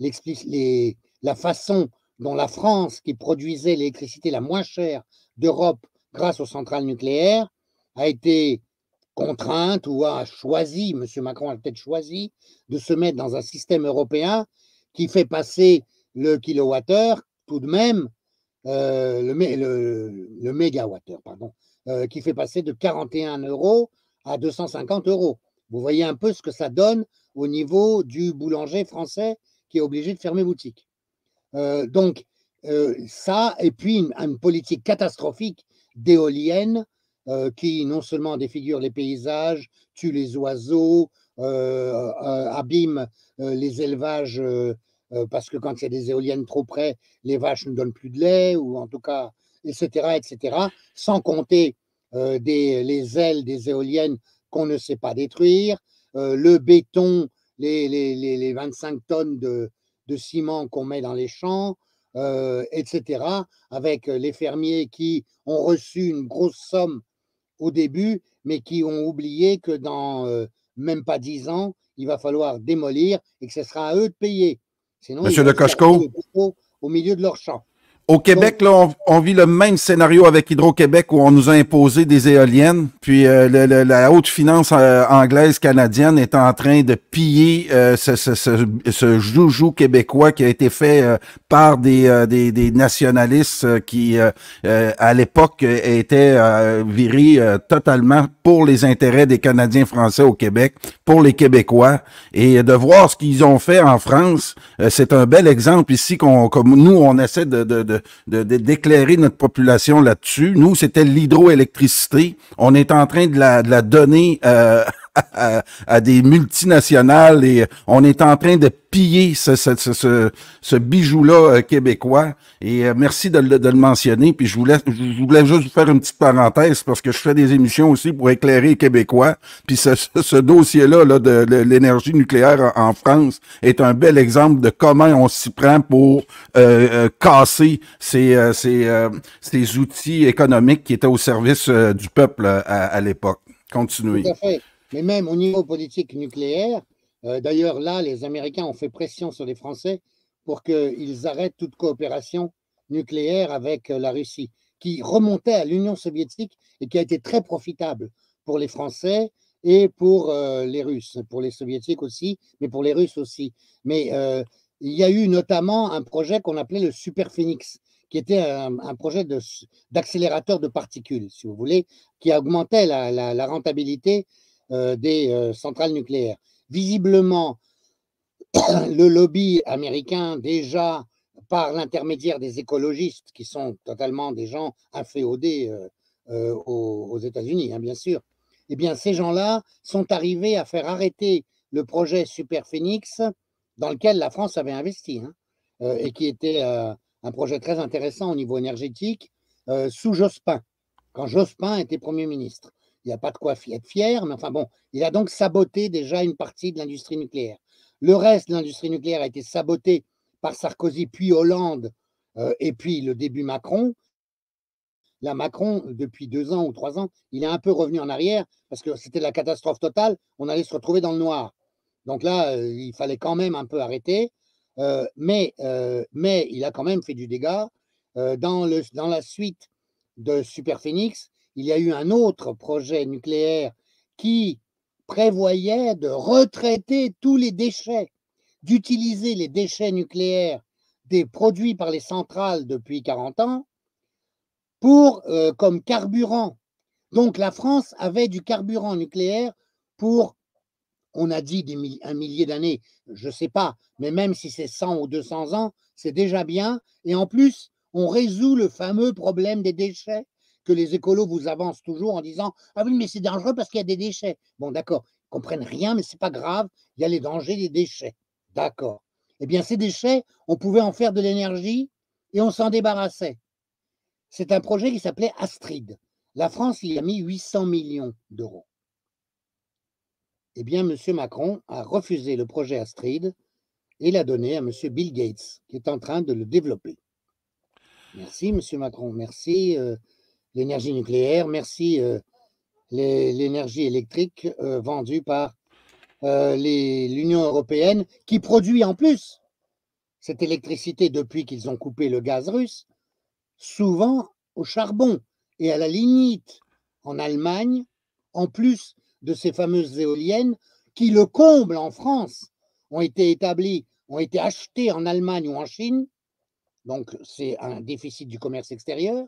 les, la façon dont la France, qui produisait l'électricité la moins chère d'Europe grâce aux centrales nucléaires, a été contrainte ou a choisi, M. Macron a peut-être choisi, de se mettre dans un système européen qui fait passer le kilowattheure tout de même, euh, le, le, le mégawattheure, pardon, euh, qui fait passer de quarante et un euros à deux cent cinquante euros. Vous voyez un peu ce que ça donne au niveau du boulanger français qui est obligé de fermer boutique. Euh, donc, euh, ça, et puis une, une politique catastrophique d'éoliennes euh, qui non seulement défigure les paysages, tue les oiseaux, euh, euh, abîme euh, les élevages, euh, euh, parce que quand il y a des éoliennes trop près, les vaches ne donnent plus de lait, ou en tout cas, et cetera, et cetera, sans compter euh, des, les ailes des éoliennes qu'on ne sait pas détruire, euh, le béton, les, les, les, les vingt-cinq tonnes de, de ciment qu'on met dans les champs, euh, et cetera, avec les fermiers qui ont reçu une grosse somme au début, mais qui ont oublié que dans euh, même pas dix ans, il va falloir démolir et que ce sera à eux de payer. Sinon, Monsieur ils vont de se faire Cocheco, au milieu de leur champ. au Québec, là, on, on vit le même scénario avec Hydro-Québec où on nous a imposé des éoliennes. Puis euh, le, le, la haute finance euh, anglaise canadienne est en train de piller euh, ce, ce, ce, ce joujou québécois qui a été fait euh, par des, euh, des, des nationalistes euh, qui, euh, euh, à l'époque, étaient euh, virés euh, totalement pour les intérêts des Canadiens français au Québec, pour les Québécois. Et de voir ce qu'ils ont fait en France, euh, c'est un bel exemple ici qu'on, comme nous, on essaie de, de, de De, de, d'éclairer notre population là-dessus. Nous, c'était l'hydroélectricité. On est en train de la, de la donner euh, à, à des multinationales et on est en train de piller ce, ce, ce, ce bijou-là euh, québécois. Et euh, merci de, de, de le mentionner. Puis je voulais, je voulais juste vous faire une petite parenthèse parce que je fais des émissions aussi pour éclairer les Québécois. Puis ce, ce, ce dossier-là là, de, de l'énergie nucléaire en, en France est un bel exemple de comment on s'y prend pour euh, euh, casser ces, euh, ces, euh, ces outils économiques qui étaient au service euh, du peuple à, à l'époque. Continuez. Tout à fait. Mais même au niveau politique nucléaire, euh, d'ailleurs là, les Américains ont fait pression sur les Français pour qu'ils arrêtent toute coopération nucléaire avec la Russie, qui remontait à l'Union soviétique et qui a été très profitable pour les Français et pour euh, les Russes, pour les Soviétiques aussi, mais pour les Russes aussi. Mais euh, il y a eu notamment un projet qu'on appelait le Super Phénix, qui était un, un projet d'accélérateur de, de particules, si vous voulez, qui augmentait la, la, la rentabilité euh, des euh, centrales nucléaires. Visiblement, le lobby américain, déjà par l'intermédiaire des écologistes, qui sont totalement des gens inféodés euh, euh, aux, aux États-Unis, hein, bien sûr, eh bien, ces gens-là sont arrivés à faire arrêter le projet Super Phénix, dans lequel la France avait investi, hein, euh, et qui était euh, un projet très intéressant au niveau énergétique, euh, sous Jospin, quand Jospin était Premier ministre. Il n'y a pas de quoi être fier, mais enfin bon, il a donc saboté déjà une partie de l'industrie nucléaire. Le reste de l'industrie nucléaire a été saboté par Sarkozy, puis Hollande, euh, et puis le début Macron. Là, Macron, depuis deux ans ou trois ans, il est un peu revenu en arrière parce que c'était la catastrophe totale. On allait se retrouver dans le noir. Donc là, euh, il fallait quand même un peu arrêter. Euh, mais, euh, mais il a quand même fait du dégât. Euh, dans, le, dans la suite de Super Phénix, il y a eu un autre projet nucléaire qui prévoyait de retraiter tous les déchets, d'utiliser les déchets nucléaires des produits par les centrales depuis quarante ans pour, euh, comme carburant. Donc la France avait du carburant nucléaire pour, on a dit des mi un millier d'années, je ne sais pas, mais même si c'est cent ou deux cents ans, c'est déjà bien. Et en plus, on résout le fameux problème des déchets que les écolos vous avancent toujours en disant « Ah oui, mais c'est dangereux parce qu'il y a des déchets. » Bon, d'accord, ils ne comprennent rien, mais ce n'est pas grave, il y a les dangers des déchets. D'accord. Eh bien, ces déchets, on pouvait en faire de l'énergie et on s'en débarrassait. C'est un projet qui s'appelait Astrid. La France y a mis huit cents millions d'euros. Eh bien, M. Macron a refusé le projet Astrid et l'a donné à M. Bill Gates, qui est en train de le développer. Merci, M. Macron. Merci euh, l'énergie nucléaire. Merci euh, l'énergie électrique euh, vendue par euh, l'Union européenne, qui produit en plus cette électricité depuis qu'ils ont coupé le gaz russe, souvent au charbon et à la lignite en Allemagne, en plus de ces fameuses éoliennes qui, le comble en France, ont été établies, ont été achetées en Allemagne ou en Chine, donc c'est un déficit du commerce extérieur,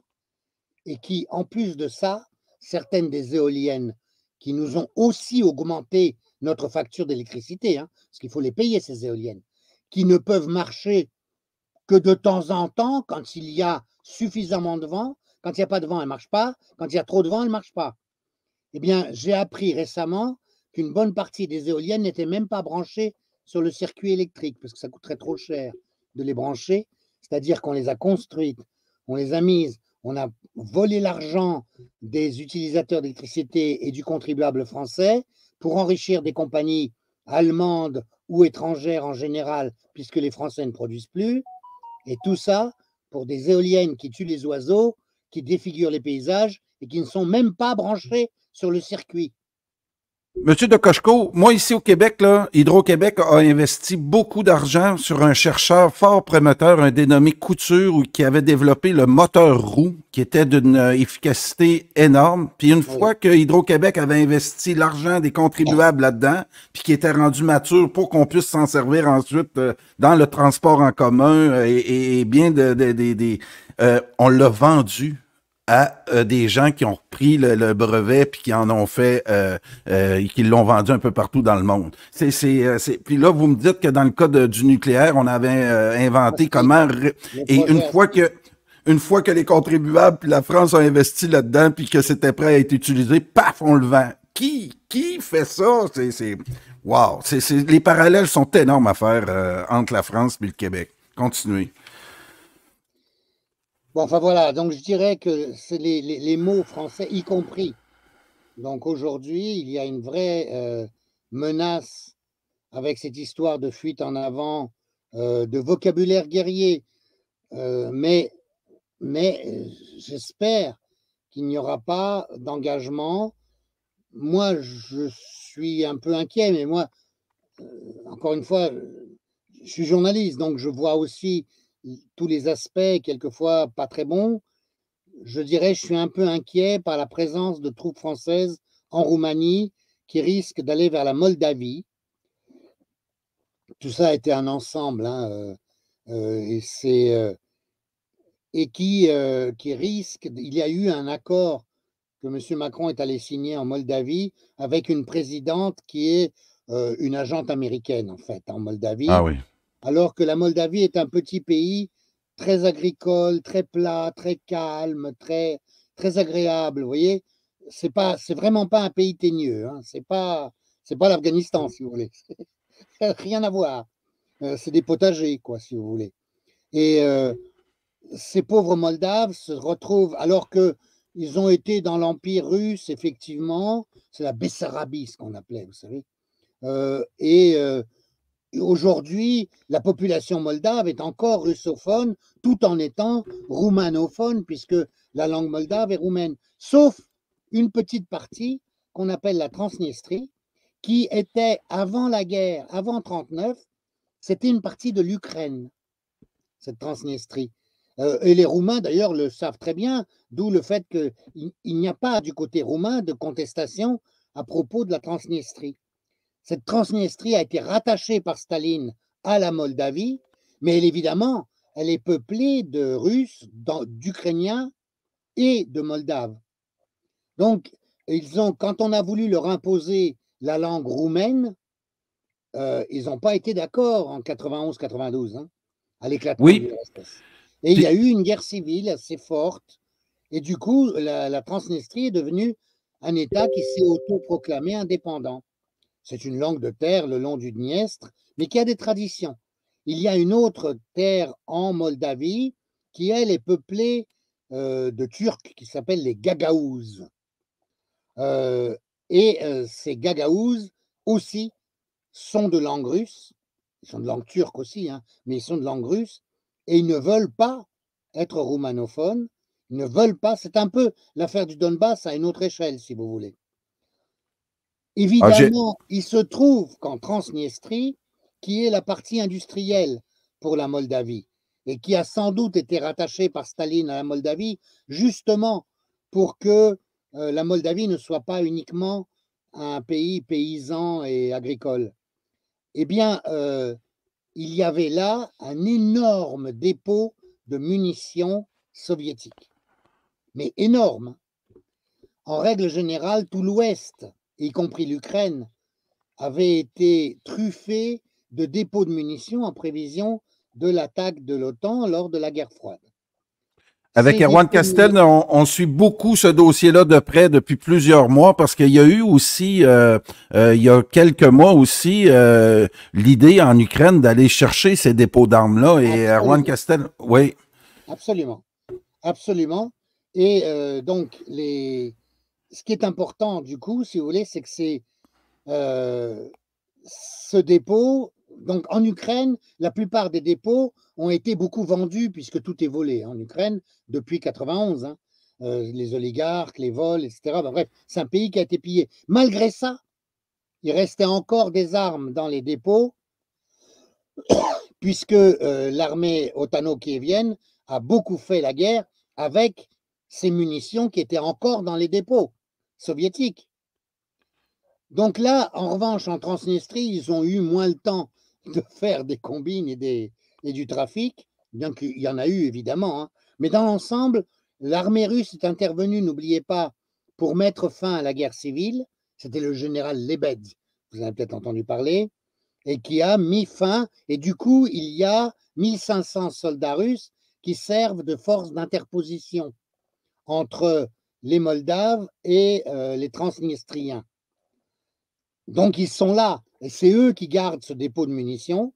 et qui, en plus de ça, certaines des éoliennes qui nous ont aussi augmenté notre facture d'électricité, hein, parce qu'il faut les payer ces éoliennes, qui ne peuvent marcher que de temps en temps, quand il y a suffisamment de vent. Quand il n'y a pas de vent, elle ne marche pas. Quand il y a trop de vent, elle ne marche pas. Eh bien, j'ai appris récemment qu'une bonne partie des éoliennes n'étaient même pas branchées sur le circuit électrique, parce que ça coûterait trop cher de les brancher. C'est-à-dire qu'on les a construites, on les a mises, on a volé l'argent des utilisateurs d'électricité et du contribuable français pour enrichir des compagnies allemandes ou étrangères en général, puisque les Français ne produisent plus. Et tout ça pour des éoliennes qui tuent les oiseaux, qui défigurent les paysages et qui ne sont même pas branchées sur le circuit. Monsieur de Cocheco, moi ici au Québec, là, Hydro-Québec a investi beaucoup d'argent sur un chercheur fort prometteur, un dénommé Couture, qui avait développé le moteur roue, qui était d'une efficacité énorme. Puis une Oui. fois que Hydro-Québec avait investi l'argent des contribuables là-dedans, puis qui était rendu mature pour qu'on puisse s'en servir ensuite euh, dans le transport en commun euh, et, et bien de, de, de, de euh, on l'a vendu à euh, des gens qui ont pris le, le brevet puis qui en ont fait, euh, euh, qui l'ont vendu un peu partout dans le monde. C'est, c'est, euh, c'est. Puis là, vous me dites que dans le cas de, du nucléaire, on avait euh, inventé comment. Et une fois que, une fois que les contribuables puis la France ont investi là-dedans puis que c'était prêt à être utilisé, paf, on le vend. Qui, qui fait ça? C'est, c'est, wow. C'est, c'est, les parallèles sont énormes à faire euh, entre la France et le Québec. Continuez. Bon, enfin voilà, donc je dirais que c'est les, les, les mots français, y compris. Donc aujourd'hui, il y a une vraie euh, menace avec cette histoire de fuite en avant, euh, de vocabulaire guerrier. Euh, mais mais euh, j'espère qu'il n'y aura pas d'engagement. Moi, je suis un peu inquiet, mais moi, euh, encore une fois, je suis journaliste, donc je vois aussi tous les aspects, quelquefois pas très bons. Je dirais, je suis un peu inquiet par la présence de troupes françaises en Roumanie qui risquent d'aller vers la Moldavie. Tout ça a été un ensemble, hein, euh, euh, et c'est euh, et qui, euh, qui risque. Il y a eu un accord que M. Macron est allé signer en Moldavie avec une présidente qui est euh, une agente américaine, en fait, en Moldavie. Ah oui. Alors que la Moldavie est un petit pays très agricole, très plat, très calme, très, très agréable. Vous voyez, c'est pas, c'est vraiment pas un pays teigneux. Hein. C'est pas, c'est pas l'Afghanistan, si vous voulez. Rien à voir. Euh, c'est des potagers, quoi, si vous voulez. Et euh, ces pauvres Moldaves se retrouvent, alors que ils ont été dans l'Empire russe, effectivement, c'est la Bessarabie, ce qu'on appelait, vous savez. Euh, et euh, aujourd'hui, la population moldave est encore russophone, tout en étant roumanophone, puisque la langue moldave est roumaine, sauf une petite partie qu'on appelle la Transnistrie, qui était avant la guerre, avant trente-neuf, c'était une partie de l'Ukraine, cette Transnistrie. Euh, et les Roumains, d'ailleurs, le savent très bien, d'où le fait qu'il n'y a pas du côté roumain de contestation à propos de la Transnistrie. Cette Transnistrie a été rattachée par Staline à la Moldavie, mais elle, évidemment, elle est peuplée de Russes, d'Ukrainiens et de Moldaves. Donc, ils ont, quand on a voulu leur imposer la langue roumaine, euh, ils n'ont pas été d'accord en quatre-vingt-onze quatre-vingt-douze, hein, à l'éclatement Oui. du R S S. Et il y a eu une guerre civile assez forte, et du coup, la, la Transnistrie est devenue un État qui s'est autoproclamé indépendant. C'est une langue de terre le long du Dniestre, mais qui a des traditions. Il y a une autre terre en Moldavie qui, elle, est peuplée euh, de Turcs qui s'appellent les Gagaouzes. Euh, et euh, ces Gagaouzes aussi sont de langue russe, ils sont de langue turque aussi, hein, mais ils sont de langue russe, et ils ne veulent pas être roumanophones, ils ne veulent pas, c'est un peu l'affaire du Donbass à une autre échelle, si vous voulez. Évidemment, ah, il se trouve qu'en Transnistrie, qui est la partie industrielle pour la Moldavie, et qui a sans doute été rattachée par Staline à la Moldavie, justement pour que euh, la Moldavie ne soit pas uniquement un pays paysan et agricole. Eh bien, euh, il y avait là un énorme dépôt de munitions soviétiques, mais énorme. En règle générale, tout l'Ouest, y compris l'Ukraine, avait été truffé de dépôts de munitions en prévision de l'attaque de l'OTAN lors de la guerre froide. Avec Erwan Castel, on, on suit beaucoup ce dossier-là de près depuis plusieurs mois parce qu'il y a eu aussi, euh, euh, il y a quelques mois aussi, euh, l'idée en Ukraine d'aller chercher ces dépôts d'armes-là. Et Erwan Castel, oui. Absolument. Absolument. Et euh, donc, les... ce qui est important, du coup, si vous voulez, c'est que c'est euh, ce dépôt. Donc, en Ukraine, la plupart des dépôts ont été beaucoup vendus puisque tout est volé en Ukraine depuis quatre-vingt-onze. Hein. Euh, les oligarques, les vols, et cetera. Ben, bref, c'est un pays qui a été pillé. Malgré ça, il restait encore des armes dans les dépôts puisque euh, l'armée otano-kievienne a beaucoup fait la guerre avec ces munitions qui étaient encore dans les dépôts soviétiques. Donc là, en revanche, en Transnistrie, ils ont eu moins le temps de faire des combines et, des, et du trafic, bien qu'il y en a eu évidemment. Hein. Mais dans l'ensemble, l'armée russe est intervenue, n'oubliez pas, pour mettre fin à la guerre civile. C'était le général Lebed, vous en avez peut-être entendu parler, et qui a mis fin. Et du coup, il y a mille cinq cents soldats russes qui servent de force d'interposition entre les Moldaves et euh, les Transnistriens. Donc, ils sont là, et c'est eux qui gardent ce dépôt de munitions.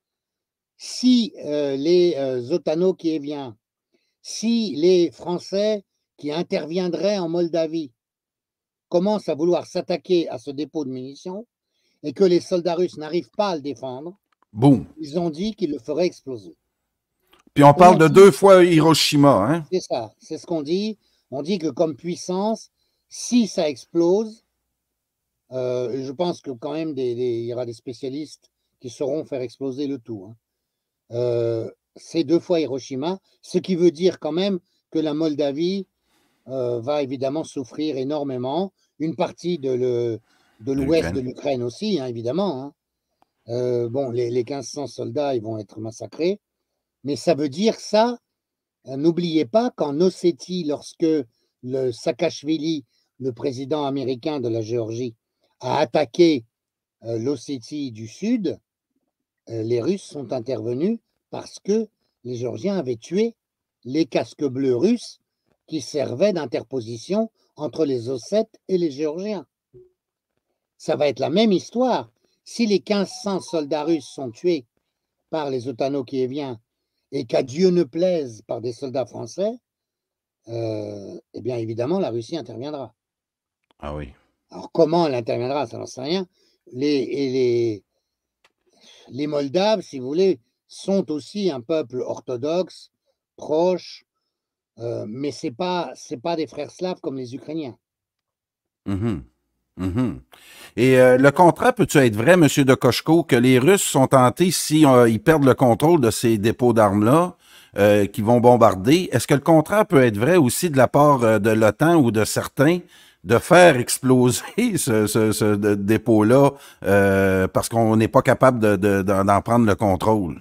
Si euh, les euh, otano-kieviens, si les Français qui interviendraient en Moldavie commencent à vouloir s'attaquer à ce dépôt de munitions et que les soldats russes n'arrivent pas à le défendre, boum, ils ont dit qu'ils le feraient exploser. Puis on parle on de dit, deux fois Hiroshima. Hein? C'est ça, c'est ce qu'on dit. On dit que comme puissance, si ça explose, Euh, je pense que quand même, des, des, il y aura des spécialistes qui sauront faire exploser le tout. Hein. Euh, c'est deux fois Hiroshima, ce qui veut dire quand même que la Moldavie euh, va évidemment souffrir énormément. Une partie de, le, de l'ouest de l'Ukraine aussi, hein, évidemment. Hein. Euh, bon, les, les mille cinq cents soldats, ils vont être massacrés. Mais ça veut dire ça, euh, n'oubliez pas qu'en Ossétie, lorsque le Saakachvili le président américain de la Géorgie a attaqué euh, l'Ossétie du Sud, euh, les Russes sont intervenus parce que les Géorgiens avaient tué les casques bleus russes qui servaient d'interposition entre les Ossètes et les Géorgiens. Ça va être la même histoire. Si les mille cinq cents soldats russes sont tués par les Ottano-Kieviens et qu'à Dieu ne plaise par des soldats français, euh, eh bien évidemment la Russie interviendra. Ah oui. Alors comment elle interviendra, ça n'en sait rien. Les, et les, les Moldaves, si vous voulez, sont aussi un peuple orthodoxe, proche, euh, mais ce n'est pas, c'est pas des frères slaves comme les Ukrainiens. Mhm. Mhm. Et euh, le contrat peut-tu être vrai, M. de Koshko, que les Russes sont tentés, si euh, ils perdent le contrôle de ces dépôts d'armes-là, euh, qui vont bombarder, est-ce que le contrat peut être vrai aussi de la part euh, de l'OTAN ou de certains de faire exploser ce, ce, ce dépôt-là euh, parce qu'on n'est pas capable de, de, d'en prendre le contrôle?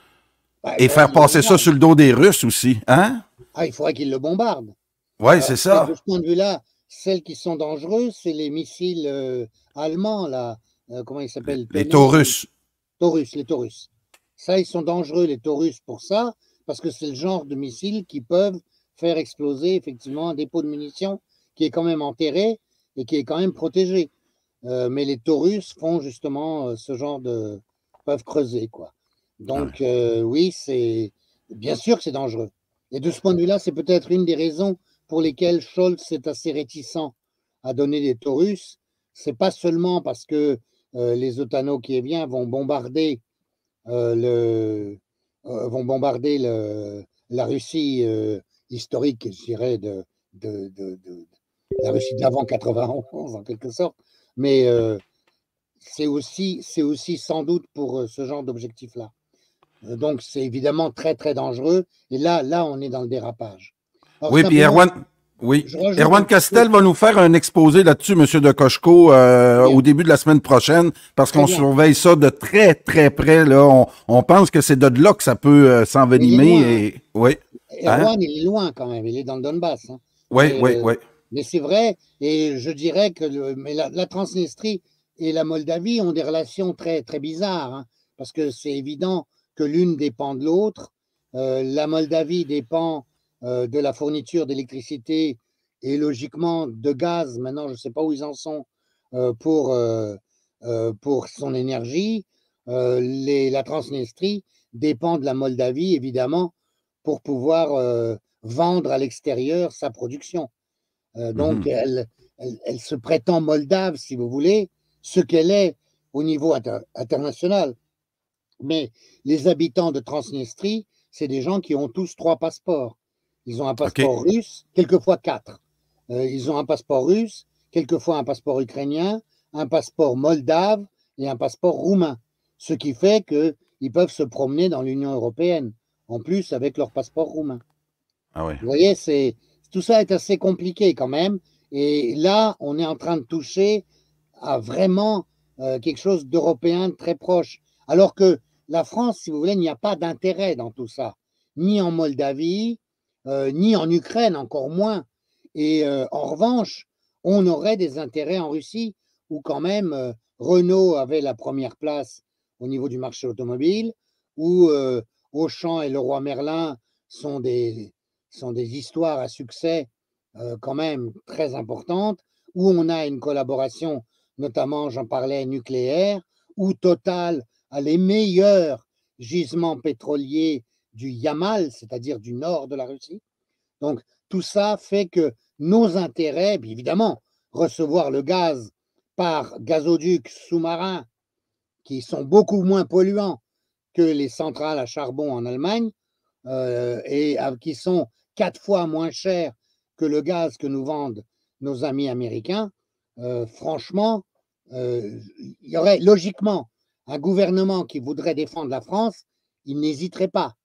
Bah, Et faire passer ça sur le dos des Russes aussi, hein? Ah, il faudrait qu'ils le bombardent. Oui, Euh, c'est et ça. de ce point de vue-là, celles qui sont dangereuses, c'est les missiles euh, allemands, là. Euh, comment ils Les, s'appellent? les Tonnerre, Taurus. Taurus, les Taurus. Ça, ils sont dangereux, les Taurus, pour ça, parce que c'est le genre de missiles qui peuvent faire exploser effectivement un dépôt de munitions qui est quand même enterré et qui est quand même protégé. Euh, mais les Taurus font justement euh, ce genre de... peuvent creuser, quoi. Ah ouais. Donc, euh, oui, c'est bien sûr que c'est dangereux. Et de ce point de vue-là, c'est peut-être une des raisons pour lesquelles Scholz est assez réticent à donner des Taurus. C'est pas seulement parce que euh, les Ottano-Kieviens vont bombarder euh, le, euh, vont bombarder le, la Russie euh, historique, je dirais, de, de, de, de la Russie d'avant quatre-vingt-onze, en quelque sorte. Mais euh, c'est aussi, c'est aussi sans doute pour euh, ce genre d'objectif-là. Euh, donc, c'est évidemment très, très dangereux. Et là, là, on est dans le dérapage. Alors, Oui, puis simplement, Erwan, oui. je rajoute un Erwan petit peu. Castel va nous faire un exposé là-dessus, M. de Koshko, euh, Bien, au début de la semaine prochaine, parce très qu'on bien. surveille ça de très, très près. Là. On, on pense que c'est de là que ça peut euh, Mais il est s'envenimer. loin. Hein. Et oui. Hein? Erwan, il est loin quand même. Il est dans le Donbass. Hein. Oui, Mais, oui, euh, oui. mais c'est vrai. Et je dirais que le, mais la, la Transnistrie et la Moldavie ont des relations très, très bizarres. Hein, parce que c'est évident que l'une dépend de l'autre. Euh, la Moldavie dépend euh, de la fourniture d'électricité et logiquement de gaz. Maintenant, je ne sais pas où ils en sont euh, pour, euh, euh, pour son énergie. Euh, les, la Transnistrie dépend de la Moldavie, évidemment, pour pouvoir euh, vendre à l'extérieur sa production. Euh, donc, Mhm. elle, elle, elle, se prétend moldave, si vous voulez, ce qu'elle est au niveau inter international. Mais les habitants de Transnistrie, c'est des gens qui ont tous trois passeports. Ils ont un OK. passeport russe, quelquefois quatre. Euh, ils ont un passeport russe, quelquefois un passeport ukrainien, un passeport moldave et un passeport roumain. Ce qui fait qu'ils peuvent se promener dans l'Union européenne, en plus avec leur passeport roumain. Ah oui. Vous voyez, c'est, tout ça est assez compliqué quand même. Et là, on est en train de toucher à vraiment euh, quelque chose d'européen très proche. Alors que la France, si vous voulez, il n'y a pas d'intérêt dans tout ça, ni en Moldavie, euh, ni en Ukraine, encore moins. Et euh, en revanche, on aurait des intérêts en Russie, où quand même euh, Renault avait la première place au niveau du marché automobile, où euh, Auchan et Leroy Merlin sont des, sont des histoires à succès euh, quand même très importantes, où on a une collaboration, notamment, j'en parlais, nucléaire, où Total a les meilleurs gisements pétroliers du Yamal, c'est-à-dire du nord de la Russie. Donc, tout ça fait que nos intérêts, bien évidemment, recevoir le gaz par gazoducs sous-marins qui sont beaucoup moins polluants que les centrales à charbon en Allemagne euh, et euh, qui sont quatre fois moins chers que le gaz que nous vendent nos amis américains, euh, franchement, euh, il y aurait logiquement un gouvernement qui voudrait défendre la France, il n'hésiterait pas.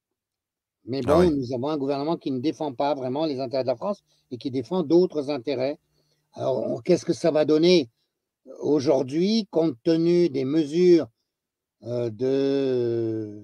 Mais Ah bon, oui. nous avons un gouvernement qui ne défend pas vraiment les intérêts de la France et qui défend d'autres intérêts. Alors, qu'est-ce que ça va donner aujourd'hui, compte tenu des mesures euh, de,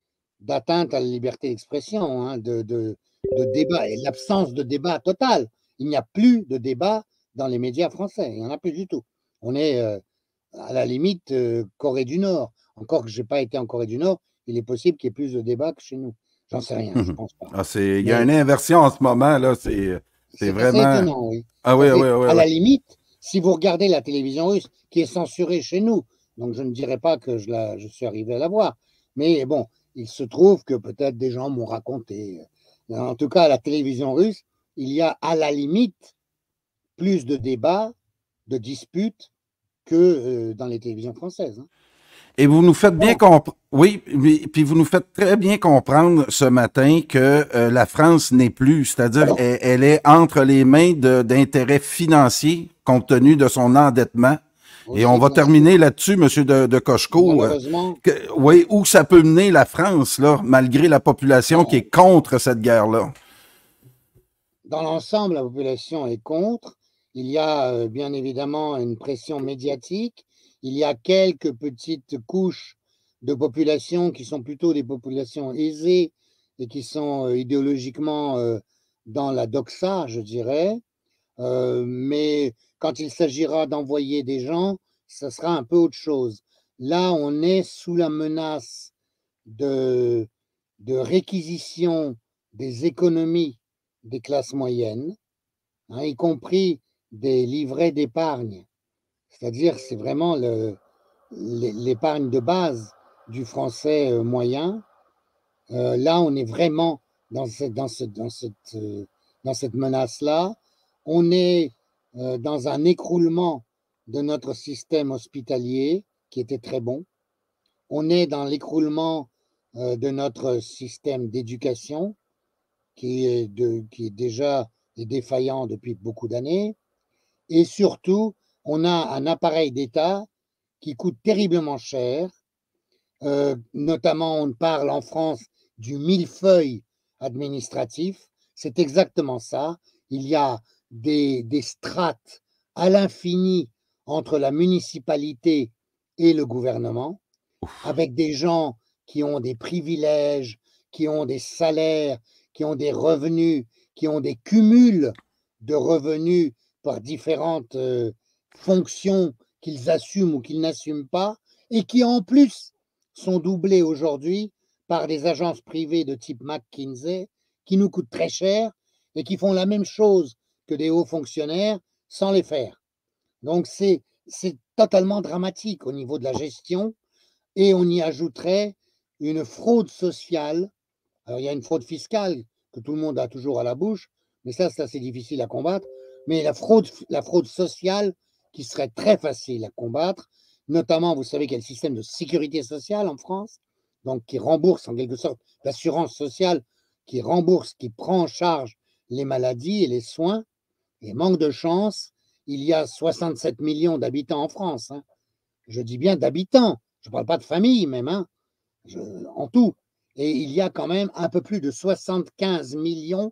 d'atteinte à la liberté d'expression, hein, de, de, de débat et l'absence de débat total. il n'y a plus de débat dans les médias français. Il n'y en a plus du tout. On est euh, à la limite euh, Corée du Nord. Encore que je n'ai pas été en Corée du Nord, il est possible qu'il y ait plus de débats que chez nous. J'en sais rien, je ne pense pas. Ah, c'est, il y a une inversion en ce moment, là. C'est, c'est vraiment. assez étonnant, oui. Ah oui, fait, oui, oui. À oui. la limite, si vous regardez la télévision russe, qui est censurée chez nous, donc je ne dirais pas que je, la, je suis arrivé à la voir, mais bon, il se trouve que peut-être des gens m'ont raconté. En tout cas, à la télévision russe, il y a à la limite plus de débats, de disputes que euh, dans les télévisions françaises. Hein. Et vous nous faites bien comprendre, oui, puis vous nous faites très bien comprendre ce matin que euh, la France n'est plus, c'est-à-dire elle, elle est entre les mains de, d'intérêts financiers compte tenu de son endettement. Oui, et on va terminer là-dessus, M. de, de Cocheco. Malheureusement. Euh, que, oui, où ça peut mener la France, là, malgré la population qui est contre cette guerre-là? Dans l'ensemble, la population est contre. Il y a euh, bien évidemment une pression médiatique. Il y a quelques petites couches de population qui sont plutôt des populations aisées et qui sont euh, idéologiquement euh, dans la doxa, je dirais. Euh, mais quand il s'agira d'envoyer des gens, ça sera un peu autre chose. Là, on est sous la menace de, de réquisition des économies des classes moyennes, hein, y compris des livrets d'épargne. C'est-à-dire, c'est vraiment le, l'épargne de base du français moyen. Euh, là, on est vraiment dans cette, dans cette, dans cette, euh, dans cette menace-là. On est euh, dans un écroulement de notre système hospitalier qui était très bon. On est dans l'écroulement euh, de notre système d'éducation qui est, de, qui est déjà défaillant depuis beaucoup d'années. Et surtout, on a un appareil d'État qui coûte terriblement cher. Euh, notamment, on parle en France du millefeuille administratif. C'est exactement ça. Il y a des, des strates à l'infini entre la municipalité et le gouvernement, avec des gens qui ont des privilèges, qui ont des salaires, qui ont des revenus, qui ont des cumuls de revenus par différentes euh, fonctions qu'ils assument ou qu'ils n'assument pas, et qui en plus sont doublés aujourd'hui par des agences privées de type McKinsey qui nous coûtent très cher et qui font la même chose que des hauts fonctionnaires sans les faire. Donc c'est, c'est totalement dramatique au niveau de la gestion, et on y ajouterait une fraude sociale. Alors il y a une fraude fiscale que tout le monde a toujours à la bouche, mais ça c'est assez difficile à combattre, mais la fraude, la fraude sociale qui serait très facile à combattre, notamment, vous savez qu'il y a le système de sécurité sociale en France, donc qui rembourse en quelque sorte l'assurance sociale, qui rembourse, qui prend en charge les maladies et les soins. Et manque de chance, il y a soixante-sept millions d'habitants en France. Hein. Je dis bien d'habitants, je ne parle pas de famille même, hein, je, en tout. Et il y a quand même un peu plus de soixante-quinze millions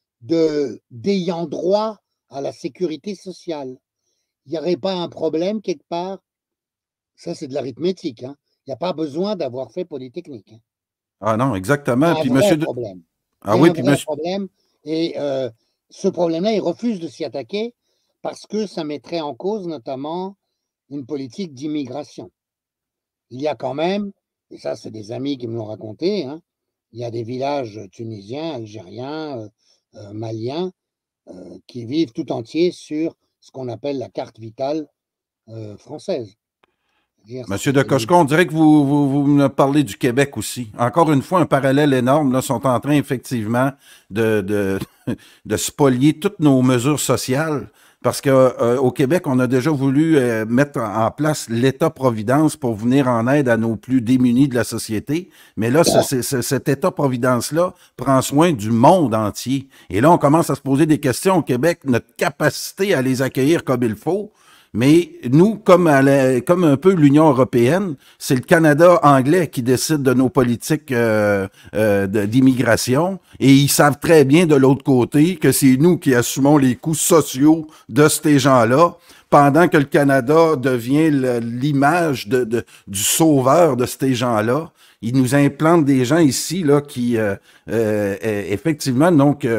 de, d'ayants droit à la sécurité sociale. Il n'y aurait pas un problème quelque part? Ça, c'est de l'arithmétique. Hein. Il n'y a pas besoin d'avoir fait Polytechnique. Hein. Ah non, exactement. Il y a un puis vrai monsieur problème. Ah il y a oui, un puis vrai monsieur... problème. Et euh, ce problème-là, il refuse de s'y attaquer parce que ça mettrait en cause notamment une politique d'immigration. Il y a quand même, et ça, c'est des amis qui me l'ont raconté, hein, il y a des villages tunisiens, algériens, euh, euh, maliens euh, qui vivent tout entiers sur ce qu'on appelle la carte vitale euh, française. Dire, Monsieur de Cocheco, on dirait que vous, vous, vous me parlez du Québec aussi. Encore une fois, un parallèle énorme. Là, sont en train effectivement de, de, de spolier toutes nos mesures sociales. Parce qu'au euh, Québec, on a déjà voulu euh, mettre en place l'État-providence pour venir en aide à nos plus démunis de la société. Mais là, ce, ce, ce, cet État-providence-là prend soin du monde entier. Et là, on commence à se poser des questions au Québec, notre capacité à les accueillir comme il faut. Mais nous, comme, à la, comme un peu l'Union européenne, c'est le Canada anglais qui décide de nos politiques euh, euh, d'immigration. Et ils savent très bien de l'autre côté que c'est nous qui assumons les coûts sociaux de ces gens-là, pendant que le Canada devient l'image de, de, du sauveur de ces gens-là. Ils nous implantent des gens ici là qui, euh, euh, effectivement, donc, euh,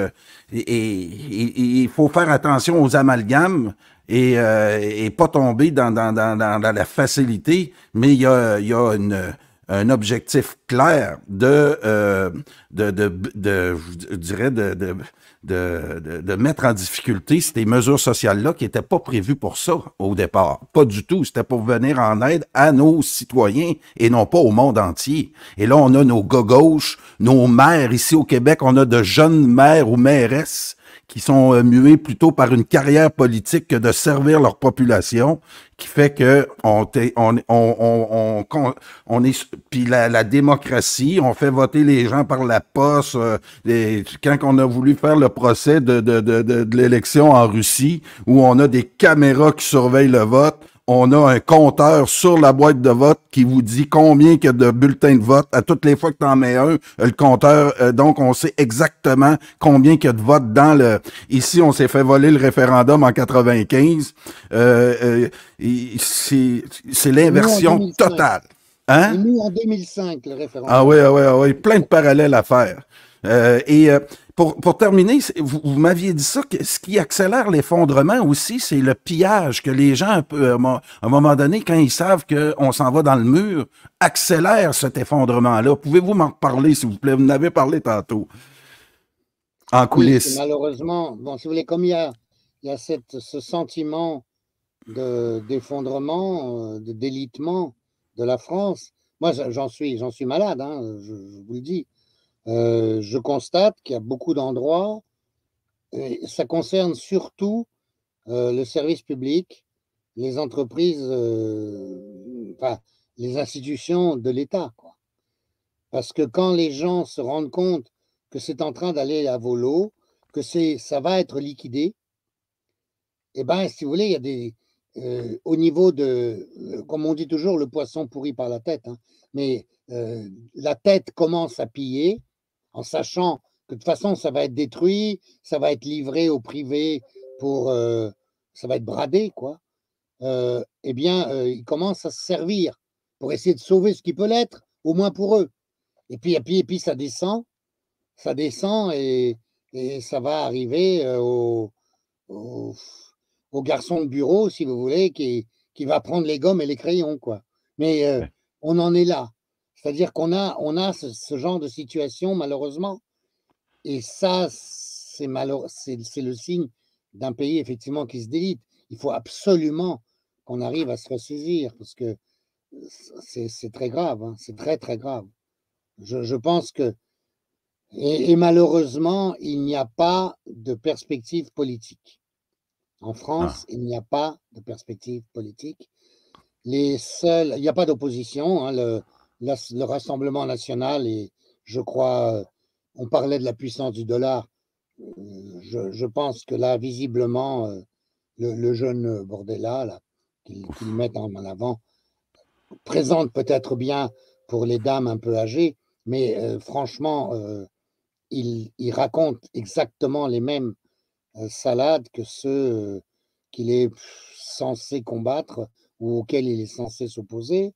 et il faut faire attention aux amalgames et, euh, et pas tomber dans, dans, dans, dans la facilité, mais il y a, il y a une, un objectif clair de, euh, de, de, de, je dirais, de, de, de, de, de mettre en difficulté ces mesures sociales-là qui n'étaient pas prévues pour ça au départ. Pas du tout. C'était pour venir en aide à nos citoyens et non pas au monde entier. Et là, on a nos gars gauches, nos maires ici au Québec, on a de jeunes maires ou mairesses qui sont euh, mués plutôt par une carrière politique que de servir leur population, qui fait que on, on, on, on, on, on est, puis la, la démocratie, on fait voter les gens par la poste. Euh, les, quand on a voulu faire le procès de, de, de, de, de l'élection en Russie, où on a des caméras qui surveillent le vote, on a un compteur sur la boîte de vote qui vous dit combien il y a de bulletins de vote. À toutes les fois que tu en mets un, le compteur, euh, donc on sait exactement combien il y a de votes dans le... Ici, on s'est fait voler le référendum en quatre-vingt-quinze. Euh, euh, c'est c'est l'inversion totale. Hein? Et nous, en deux mille cinq, le référendum. Ah oui, ah oui, ah oui, plein de parallèles à faire. Euh, et euh, pour, pour terminer, vous, vous m'aviez dit ça, que ce qui accélère l'effondrement aussi, c'est le pillage que les gens, un peu, à un moment donné, quand ils savent qu'on s'en va dans le mur, accélèrent cet effondrement-là. Pouvez-vous m'en parler, s'il vous plaît? Vous en avez parlé tantôt, en coulisses. Oui, malheureusement, bon, si vous voulez, comme il y a, il y a cette, ce sentiment d'effondrement, de, de délitement de la France, moi, j'en suis, j'en suis malade, hein, je, je vous le dis. Euh, je constate qu'il y a beaucoup d'endroits, et ça concerne surtout euh, le service public, les entreprises, euh, enfin, les institutions de l'État, quoi. Parce que quand les gens se rendent compte que c'est en train d'aller à volo, que c'est, ça va être liquidé, eh bien, si vous voulez, il y a des, euh, au niveau de, euh, comme on dit toujours, le poisson pourri par la tête, hein, mais euh, la tête commence à piller, en sachant que de toute façon, ça va être détruit, ça va être livré au privé pour, euh, ça va être bradé, quoi. Euh, eh bien, euh, ils commencent à se servir pour essayer de sauver ce qui peut l'être, au moins pour eux. Et puis, et puis, et puis ça descend, ça descend et, et ça va arriver euh, au, au, au garçon de bureau, si vous voulez, qui, qui va prendre les gommes et les crayons, quoi. Mais euh, ouais. On en est là. C'est-à-dire qu'on a, on a ce, ce genre de situation, malheureusement. Et ça, c'est le signe d'un pays, effectivement, qui se délite. Il faut absolument qu'on arrive à se ressaisir, parce que c'est très grave, hein, c'est très, très grave. Je, je pense que, et, et malheureusement, il n'y a pas de perspective politique. En France, ah. il n'y a pas de perspective politique. Les seuls, il n'y a pas d'opposition, hein, le, le, le Rassemblement national, et je crois, on parlait de la puissance du dollar, je, je pense que là, visiblement, le, le jeune Bordella, là, qu'ils qu mettent en avant, présente peut-être bien pour les dames un peu âgées, mais euh, franchement, euh, il, il raconte exactement les mêmes euh, salades que ceux euh, qu'il est censé combattre ou auxquels il est censé s'opposer.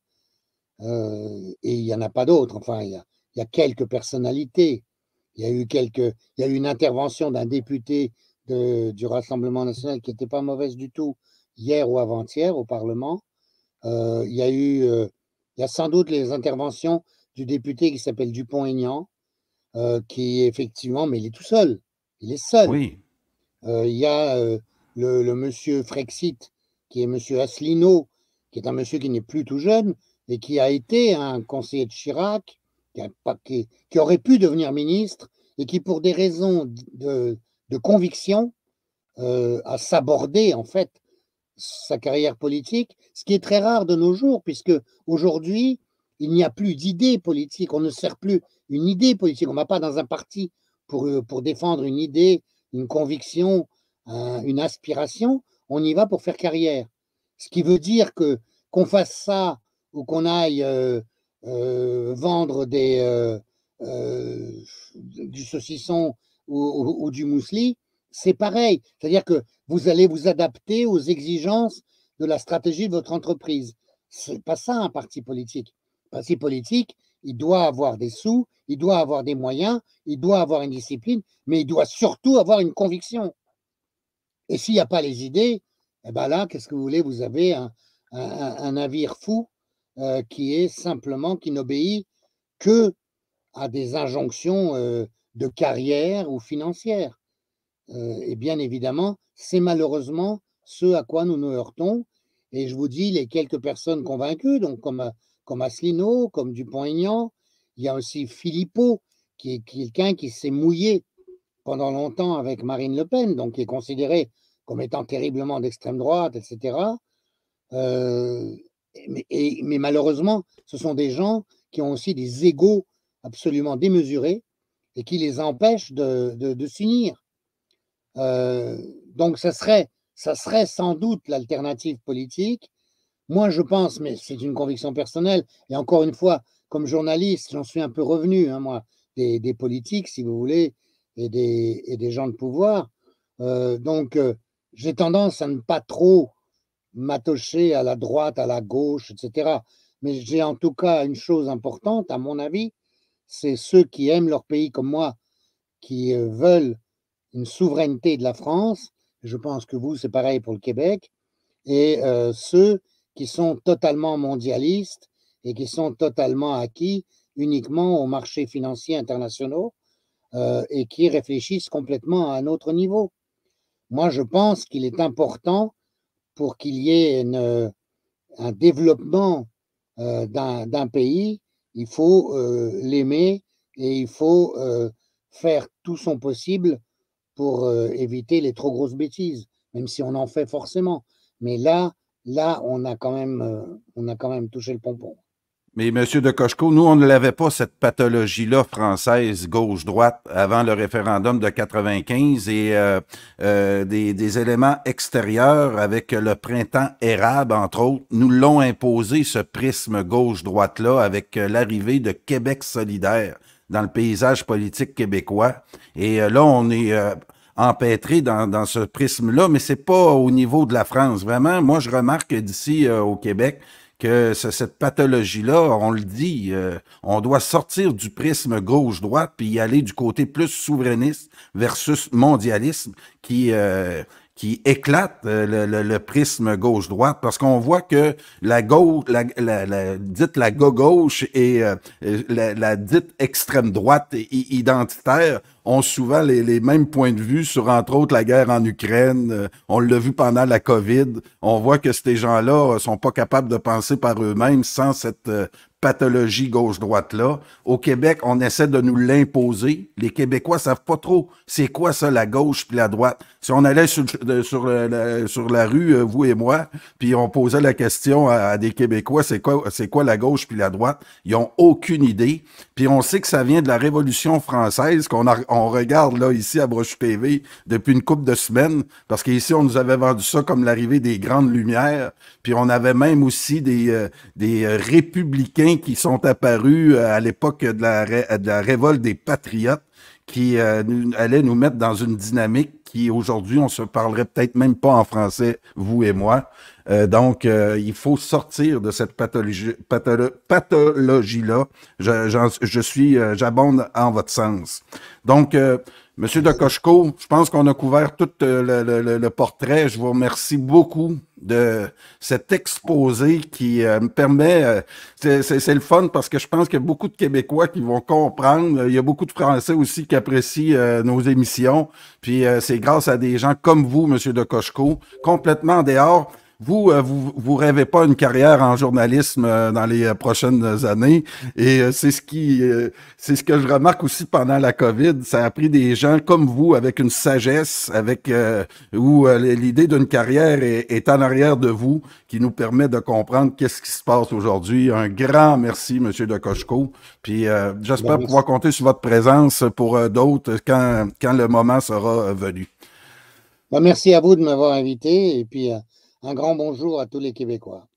Euh, et il n'y en a pas d'autres. Enfin, il y a, il y a quelques personnalités. Il y a eu, quelques, il y a eu une intervention d'un député de, du Rassemblement national qui n'était pas mauvaise du tout hier ou avant-hier au Parlement. Euh, il y a eu, euh, il y a sans doute les interventions du député qui s'appelle Dupont-Aignan, euh, qui effectivement, mais il est tout seul. Il est seul. Oui. Euh, il y a euh, le, le monsieur Frexit, qui est monsieur Asselineau, qui est un monsieur qui n'est plus tout jeune et qui a été un conseiller de Chirac, qui, a pas, qui, qui aurait pu devenir ministre et qui, pour des raisons de, de conviction, euh, a sabordé en fait sa carrière politique, ce qui est très rare de nos jours, puisque aujourd'hui, il n'y a plus d'idée politique, on ne sert plus une idée politique, on ne va pas dans un parti pour, pour défendre une idée, une conviction, un, une aspiration, on y va pour faire carrière. Ce qui veut dire que qu'on fasse ça ou qu'on aille euh, euh, vendre des, euh, euh, du saucisson ou, ou, ou du muesli, c'est pareil. C'est-à-dire que vous allez vous adapter aux exigences de la stratégie de votre entreprise. Ce n'est pas ça un parti politique. Un parti politique, il doit avoir des sous, il doit avoir des moyens, il doit avoir une discipline, mais il doit surtout avoir une conviction. Et s'il n'y a pas les idées, eh ben là, qu'est-ce que vous voulez? Vous avez un, un, un navire fou euh, qui est simplement, qui n'obéit que à des injonctions euh, de carrière ou financières. Euh, et bien évidemment, c'est malheureusement ce à quoi nous nous heurtons. Et je vous dis, les quelques personnes convaincues, donc comme, comme Asselineau, comme Dupont-Aignan, il y a aussi Philippot, qui est quelqu'un qui s'est mouillé pendant longtemps avec Marine Le Pen, donc qui est considéré comme étant terriblement d'extrême droite, et cetera. Euh, mais, et, mais malheureusement, ce sont des gens qui ont aussi des égos absolument démesurés et qui les empêchent de, de, de s'unir. Euh, donc, ça serait, ça serait sans doute l'alternative politique. Moi, je pense, mais c'est une conviction personnelle, et encore une fois, comme journaliste, j'en suis un peu revenu, hein, moi, des, des politiques, si vous voulez, et des, et des gens de pouvoir. Euh, donc, euh, j'ai tendance à ne pas trop m'attacher à la droite, à la gauche, et cetera. Mais j'ai en tout cas une chose importante, à mon avis, c'est ceux qui aiment leur pays comme moi, qui euh, veulent une souveraineté de la France. Je pense que vous, c'est pareil pour le Québec. Et euh, ceux qui sont totalement mondialistes et qui sont totalement acquis uniquement aux marchés financiers internationaux euh, et qui réfléchissent complètement à un autre niveau. Moi, je pense qu'il est important pour qu'il y ait une, un développement euh, d'un pays, il faut euh, l'aimer et il faut euh, faire tout son possible pour euh, éviter les trop grosses bêtises, même si on en fait forcément. Mais là, là, on a quand même, euh, on a quand même touché le pompon. Mais M. de Cocheco, nous, on ne l'avait pas, cette pathologie-là française, gauche-droite, avant le référendum de quatre-vingt-quinze et euh, euh, des, des éléments extérieurs avec le printemps érable, entre autres, nous l'ont imposé, ce prisme gauche-droite-là, avec l'arrivée de Québec solidaire dans le paysage politique québécois. Et euh, là, on est... Euh, empêtré dans, dans ce prisme-là, mais c'est pas au niveau de la France. Vraiment, moi, je remarque d'ici euh, au Québec que cette pathologie-là, on le dit, euh, on doit sortir du prisme gauche-droite puis y aller du côté plus souverainiste versus mondialisme qui... Euh, qui éclate euh, le, le, le prisme gauche-droite, parce qu'on voit que la gauche, la, la, la dite la gauche et euh, la, la dite extrême droite identitaire ont souvent les, les mêmes points de vue sur, entre autres, la guerre en Ukraine. Euh, on l'a vu pendant la COVID. On voit que ces gens-là sont pas capables de penser par eux-mêmes sans cette euh, pathologie gauche-droite-là. Au Québec, on essaie de nous l'imposer. Les Québécois savent pas trop c'est quoi ça, la gauche puis la droite. Si on allait sur, de, sur, la, sur la rue, vous et moi, puis on posait la question à, à des Québécois, c'est quoi, c'est quoi la gauche puis la droite, ils ont aucune idée. Puis on sait que ça vient de la Révolution française, qu'on a, on regarde là ici à Brochu T V depuis une couple de semaines, parce qu'ici, on nous avait vendu ça comme l'arrivée des Grandes Lumières, puis on avait même aussi des, euh, des euh, républicains qui sont apparus à l'époque de la, de la révolte des patriotes, qui euh, nous, allaient nous mettre dans une dynamique qui, aujourd'hui, on se parlerait peut-être même pas en français, vous et moi. Euh, donc, euh, il faut sortir de cette pathologie, patholo, pathologie-là. Je, j'en, je suis, euh, j'abonde en votre sens. Donc, euh, Monsieur de Cocheco, je pense qu'on a couvert tout le, le, le portrait. Je vous remercie beaucoup de cet exposé qui euh, me permet... Euh, c'est, c'est, c'est le fun parce que je pense qu'il y a beaucoup de Québécois qui vont comprendre. Il y a beaucoup de Français aussi qui apprécient euh, nos émissions. Puis euh, c'est grâce à des gens comme vous, Monsieur de Cocheco, complètement en dehors. Vous, euh, vous, vous rêvez pas une carrière en journalisme euh, dans les euh, prochaines années, et euh, c'est ce qui, euh, c'est ce que je remarque aussi pendant la COVID. Ça a pris des gens comme vous avec une sagesse, avec euh, où euh, l'idée d'une carrière est, est en arrière de vous, qui nous permet de comprendre qu'est-ce qui se passe aujourd'hui. Un grand merci, Monsieur de Cocheco. Puis euh, j'espère bon, pouvoir compter sur votre présence pour euh, d'autres quand quand le moment sera euh, venu. Bon, merci à vous de m'avoir invité, et puis. Euh... Un grand bonjour à tous les Québécois.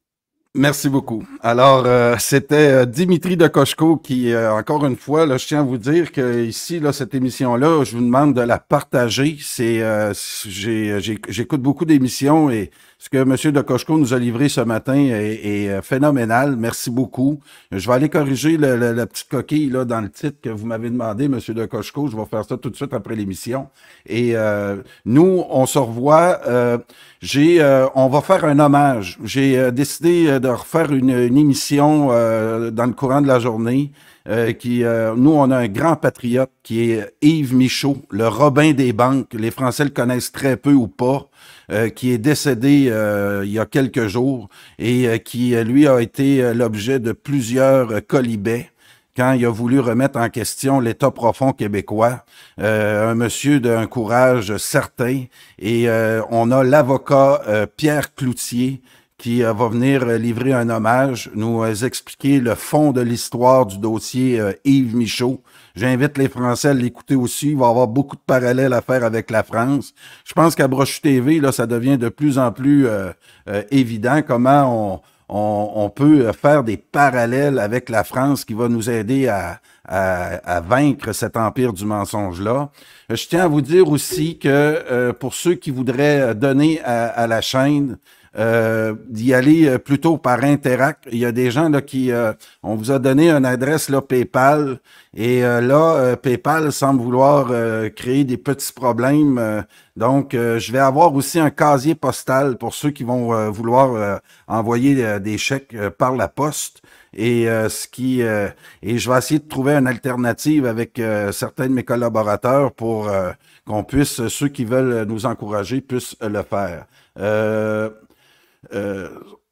Merci beaucoup. Alors, euh, c'était euh, Dimitri de Koshko qui, euh, encore une fois, là, je tiens à vous dire que ici, là, cette émission-là, je vous demande de la partager. C'est, euh, j'ai, j'ai, j'écoute beaucoup d'émissions et ce que M. de Koshko nous a livré ce matin est, est phénoménal. Merci beaucoup. Je vais aller corriger le, le, la petite coquille là dans le titre que vous m'avez demandé, M. de Koshko. Je vais faire ça tout de suite après l'émission. Et euh, nous, on se revoit. Euh, j'ai, euh, on va faire un hommage. J'ai euh, décidé de refaire une, une émission euh, dans le courant de la journée. Euh, qui, euh, nous, on a un grand patriote qui est Yves Michaud, le Robin des banques. Les Français le connaissent très peu ou pas. Euh, qui est décédé euh, il y a quelques jours et euh, qui, lui, a été euh, l'objet de plusieurs euh, colibets quand il a voulu remettre en question l'État profond québécois. Euh, un monsieur d'un courage certain. Et euh, on a l'avocat euh, Pierre Cloutier qui euh, va venir euh, livrer un hommage, nous euh, expliquer le fond de l'histoire du dossier euh, Yves Michaud. J'invite les Français à l'écouter aussi. Il va y avoir beaucoup de parallèles à faire avec la France. Je pense qu'à Brochu T V, là, ça devient de plus en plus euh, euh, évident comment on, on, on peut faire des parallèles avec la France qui va nous aider à, à, à vaincre cet empire du mensonge-là. Je tiens à vous dire aussi que euh, pour ceux qui voudraient donner à, à la chaîne, Euh, d'y aller plutôt par Interact. Il y a des gens là qui, euh, on vous a donné une adresse là PayPal et euh, là euh, PayPal semble vouloir euh, créer des petits problèmes. Euh, donc, euh, je vais avoir aussi un casier postal pour ceux qui vont euh, vouloir euh, envoyer euh, des chèques euh, par la poste. Et euh, ce qui euh, et je vais essayer de trouver une alternative avec euh, certains de mes collaborateurs pour euh, qu'on puisse, ceux qui veulent nous encourager, puissent le faire. Euh, Euh,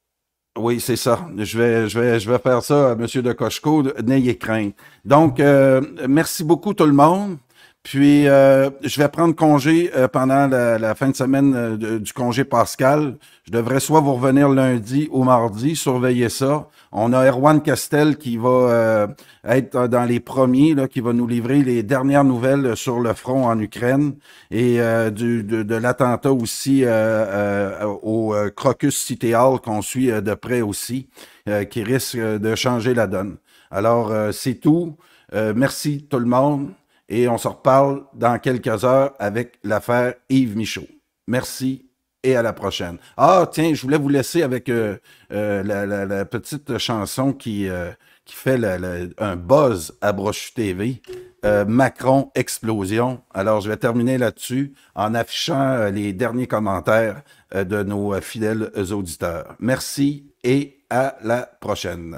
oui, c'est ça. Je vais, je vais, je vais faire ça, Monsieur de Koshko. N'ayez crainte. Donc, euh, merci beaucoup tout le monde. Puis, euh, je vais prendre congé euh, pendant la, la fin de semaine euh, de, du congé pascal. Je devrais soit vous revenir lundi ou mardi. Surveillez ça. On a Erwan Castel qui va euh, être dans les premiers, là, qui va nous livrer les dernières nouvelles sur le front en Ukraine et euh, du, de, de l'attentat aussi euh, euh, au euh, Crocus City Hall qu'on suit euh, de près aussi, euh, qui risque de changer la donne. Alors, euh, c'est tout. Euh, merci tout le monde. Et on se reparle dans quelques heures avec l'affaire Yves Michaud. Merci et à la prochaine. Ah, tiens, je voulais vous laisser avec euh, euh, la, la, la petite chanson qui, euh, qui fait la, la, un buzz à Brochu T V. Euh, Macron Explosion. Alors, je vais terminer là-dessus en affichant euh, les derniers commentaires euh, de nos euh, fidèles auditeurs. Merci et à la prochaine.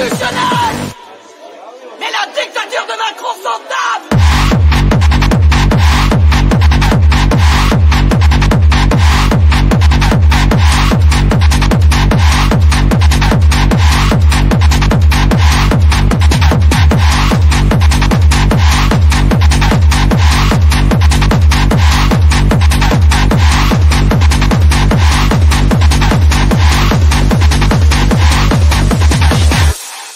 révolutionnaire.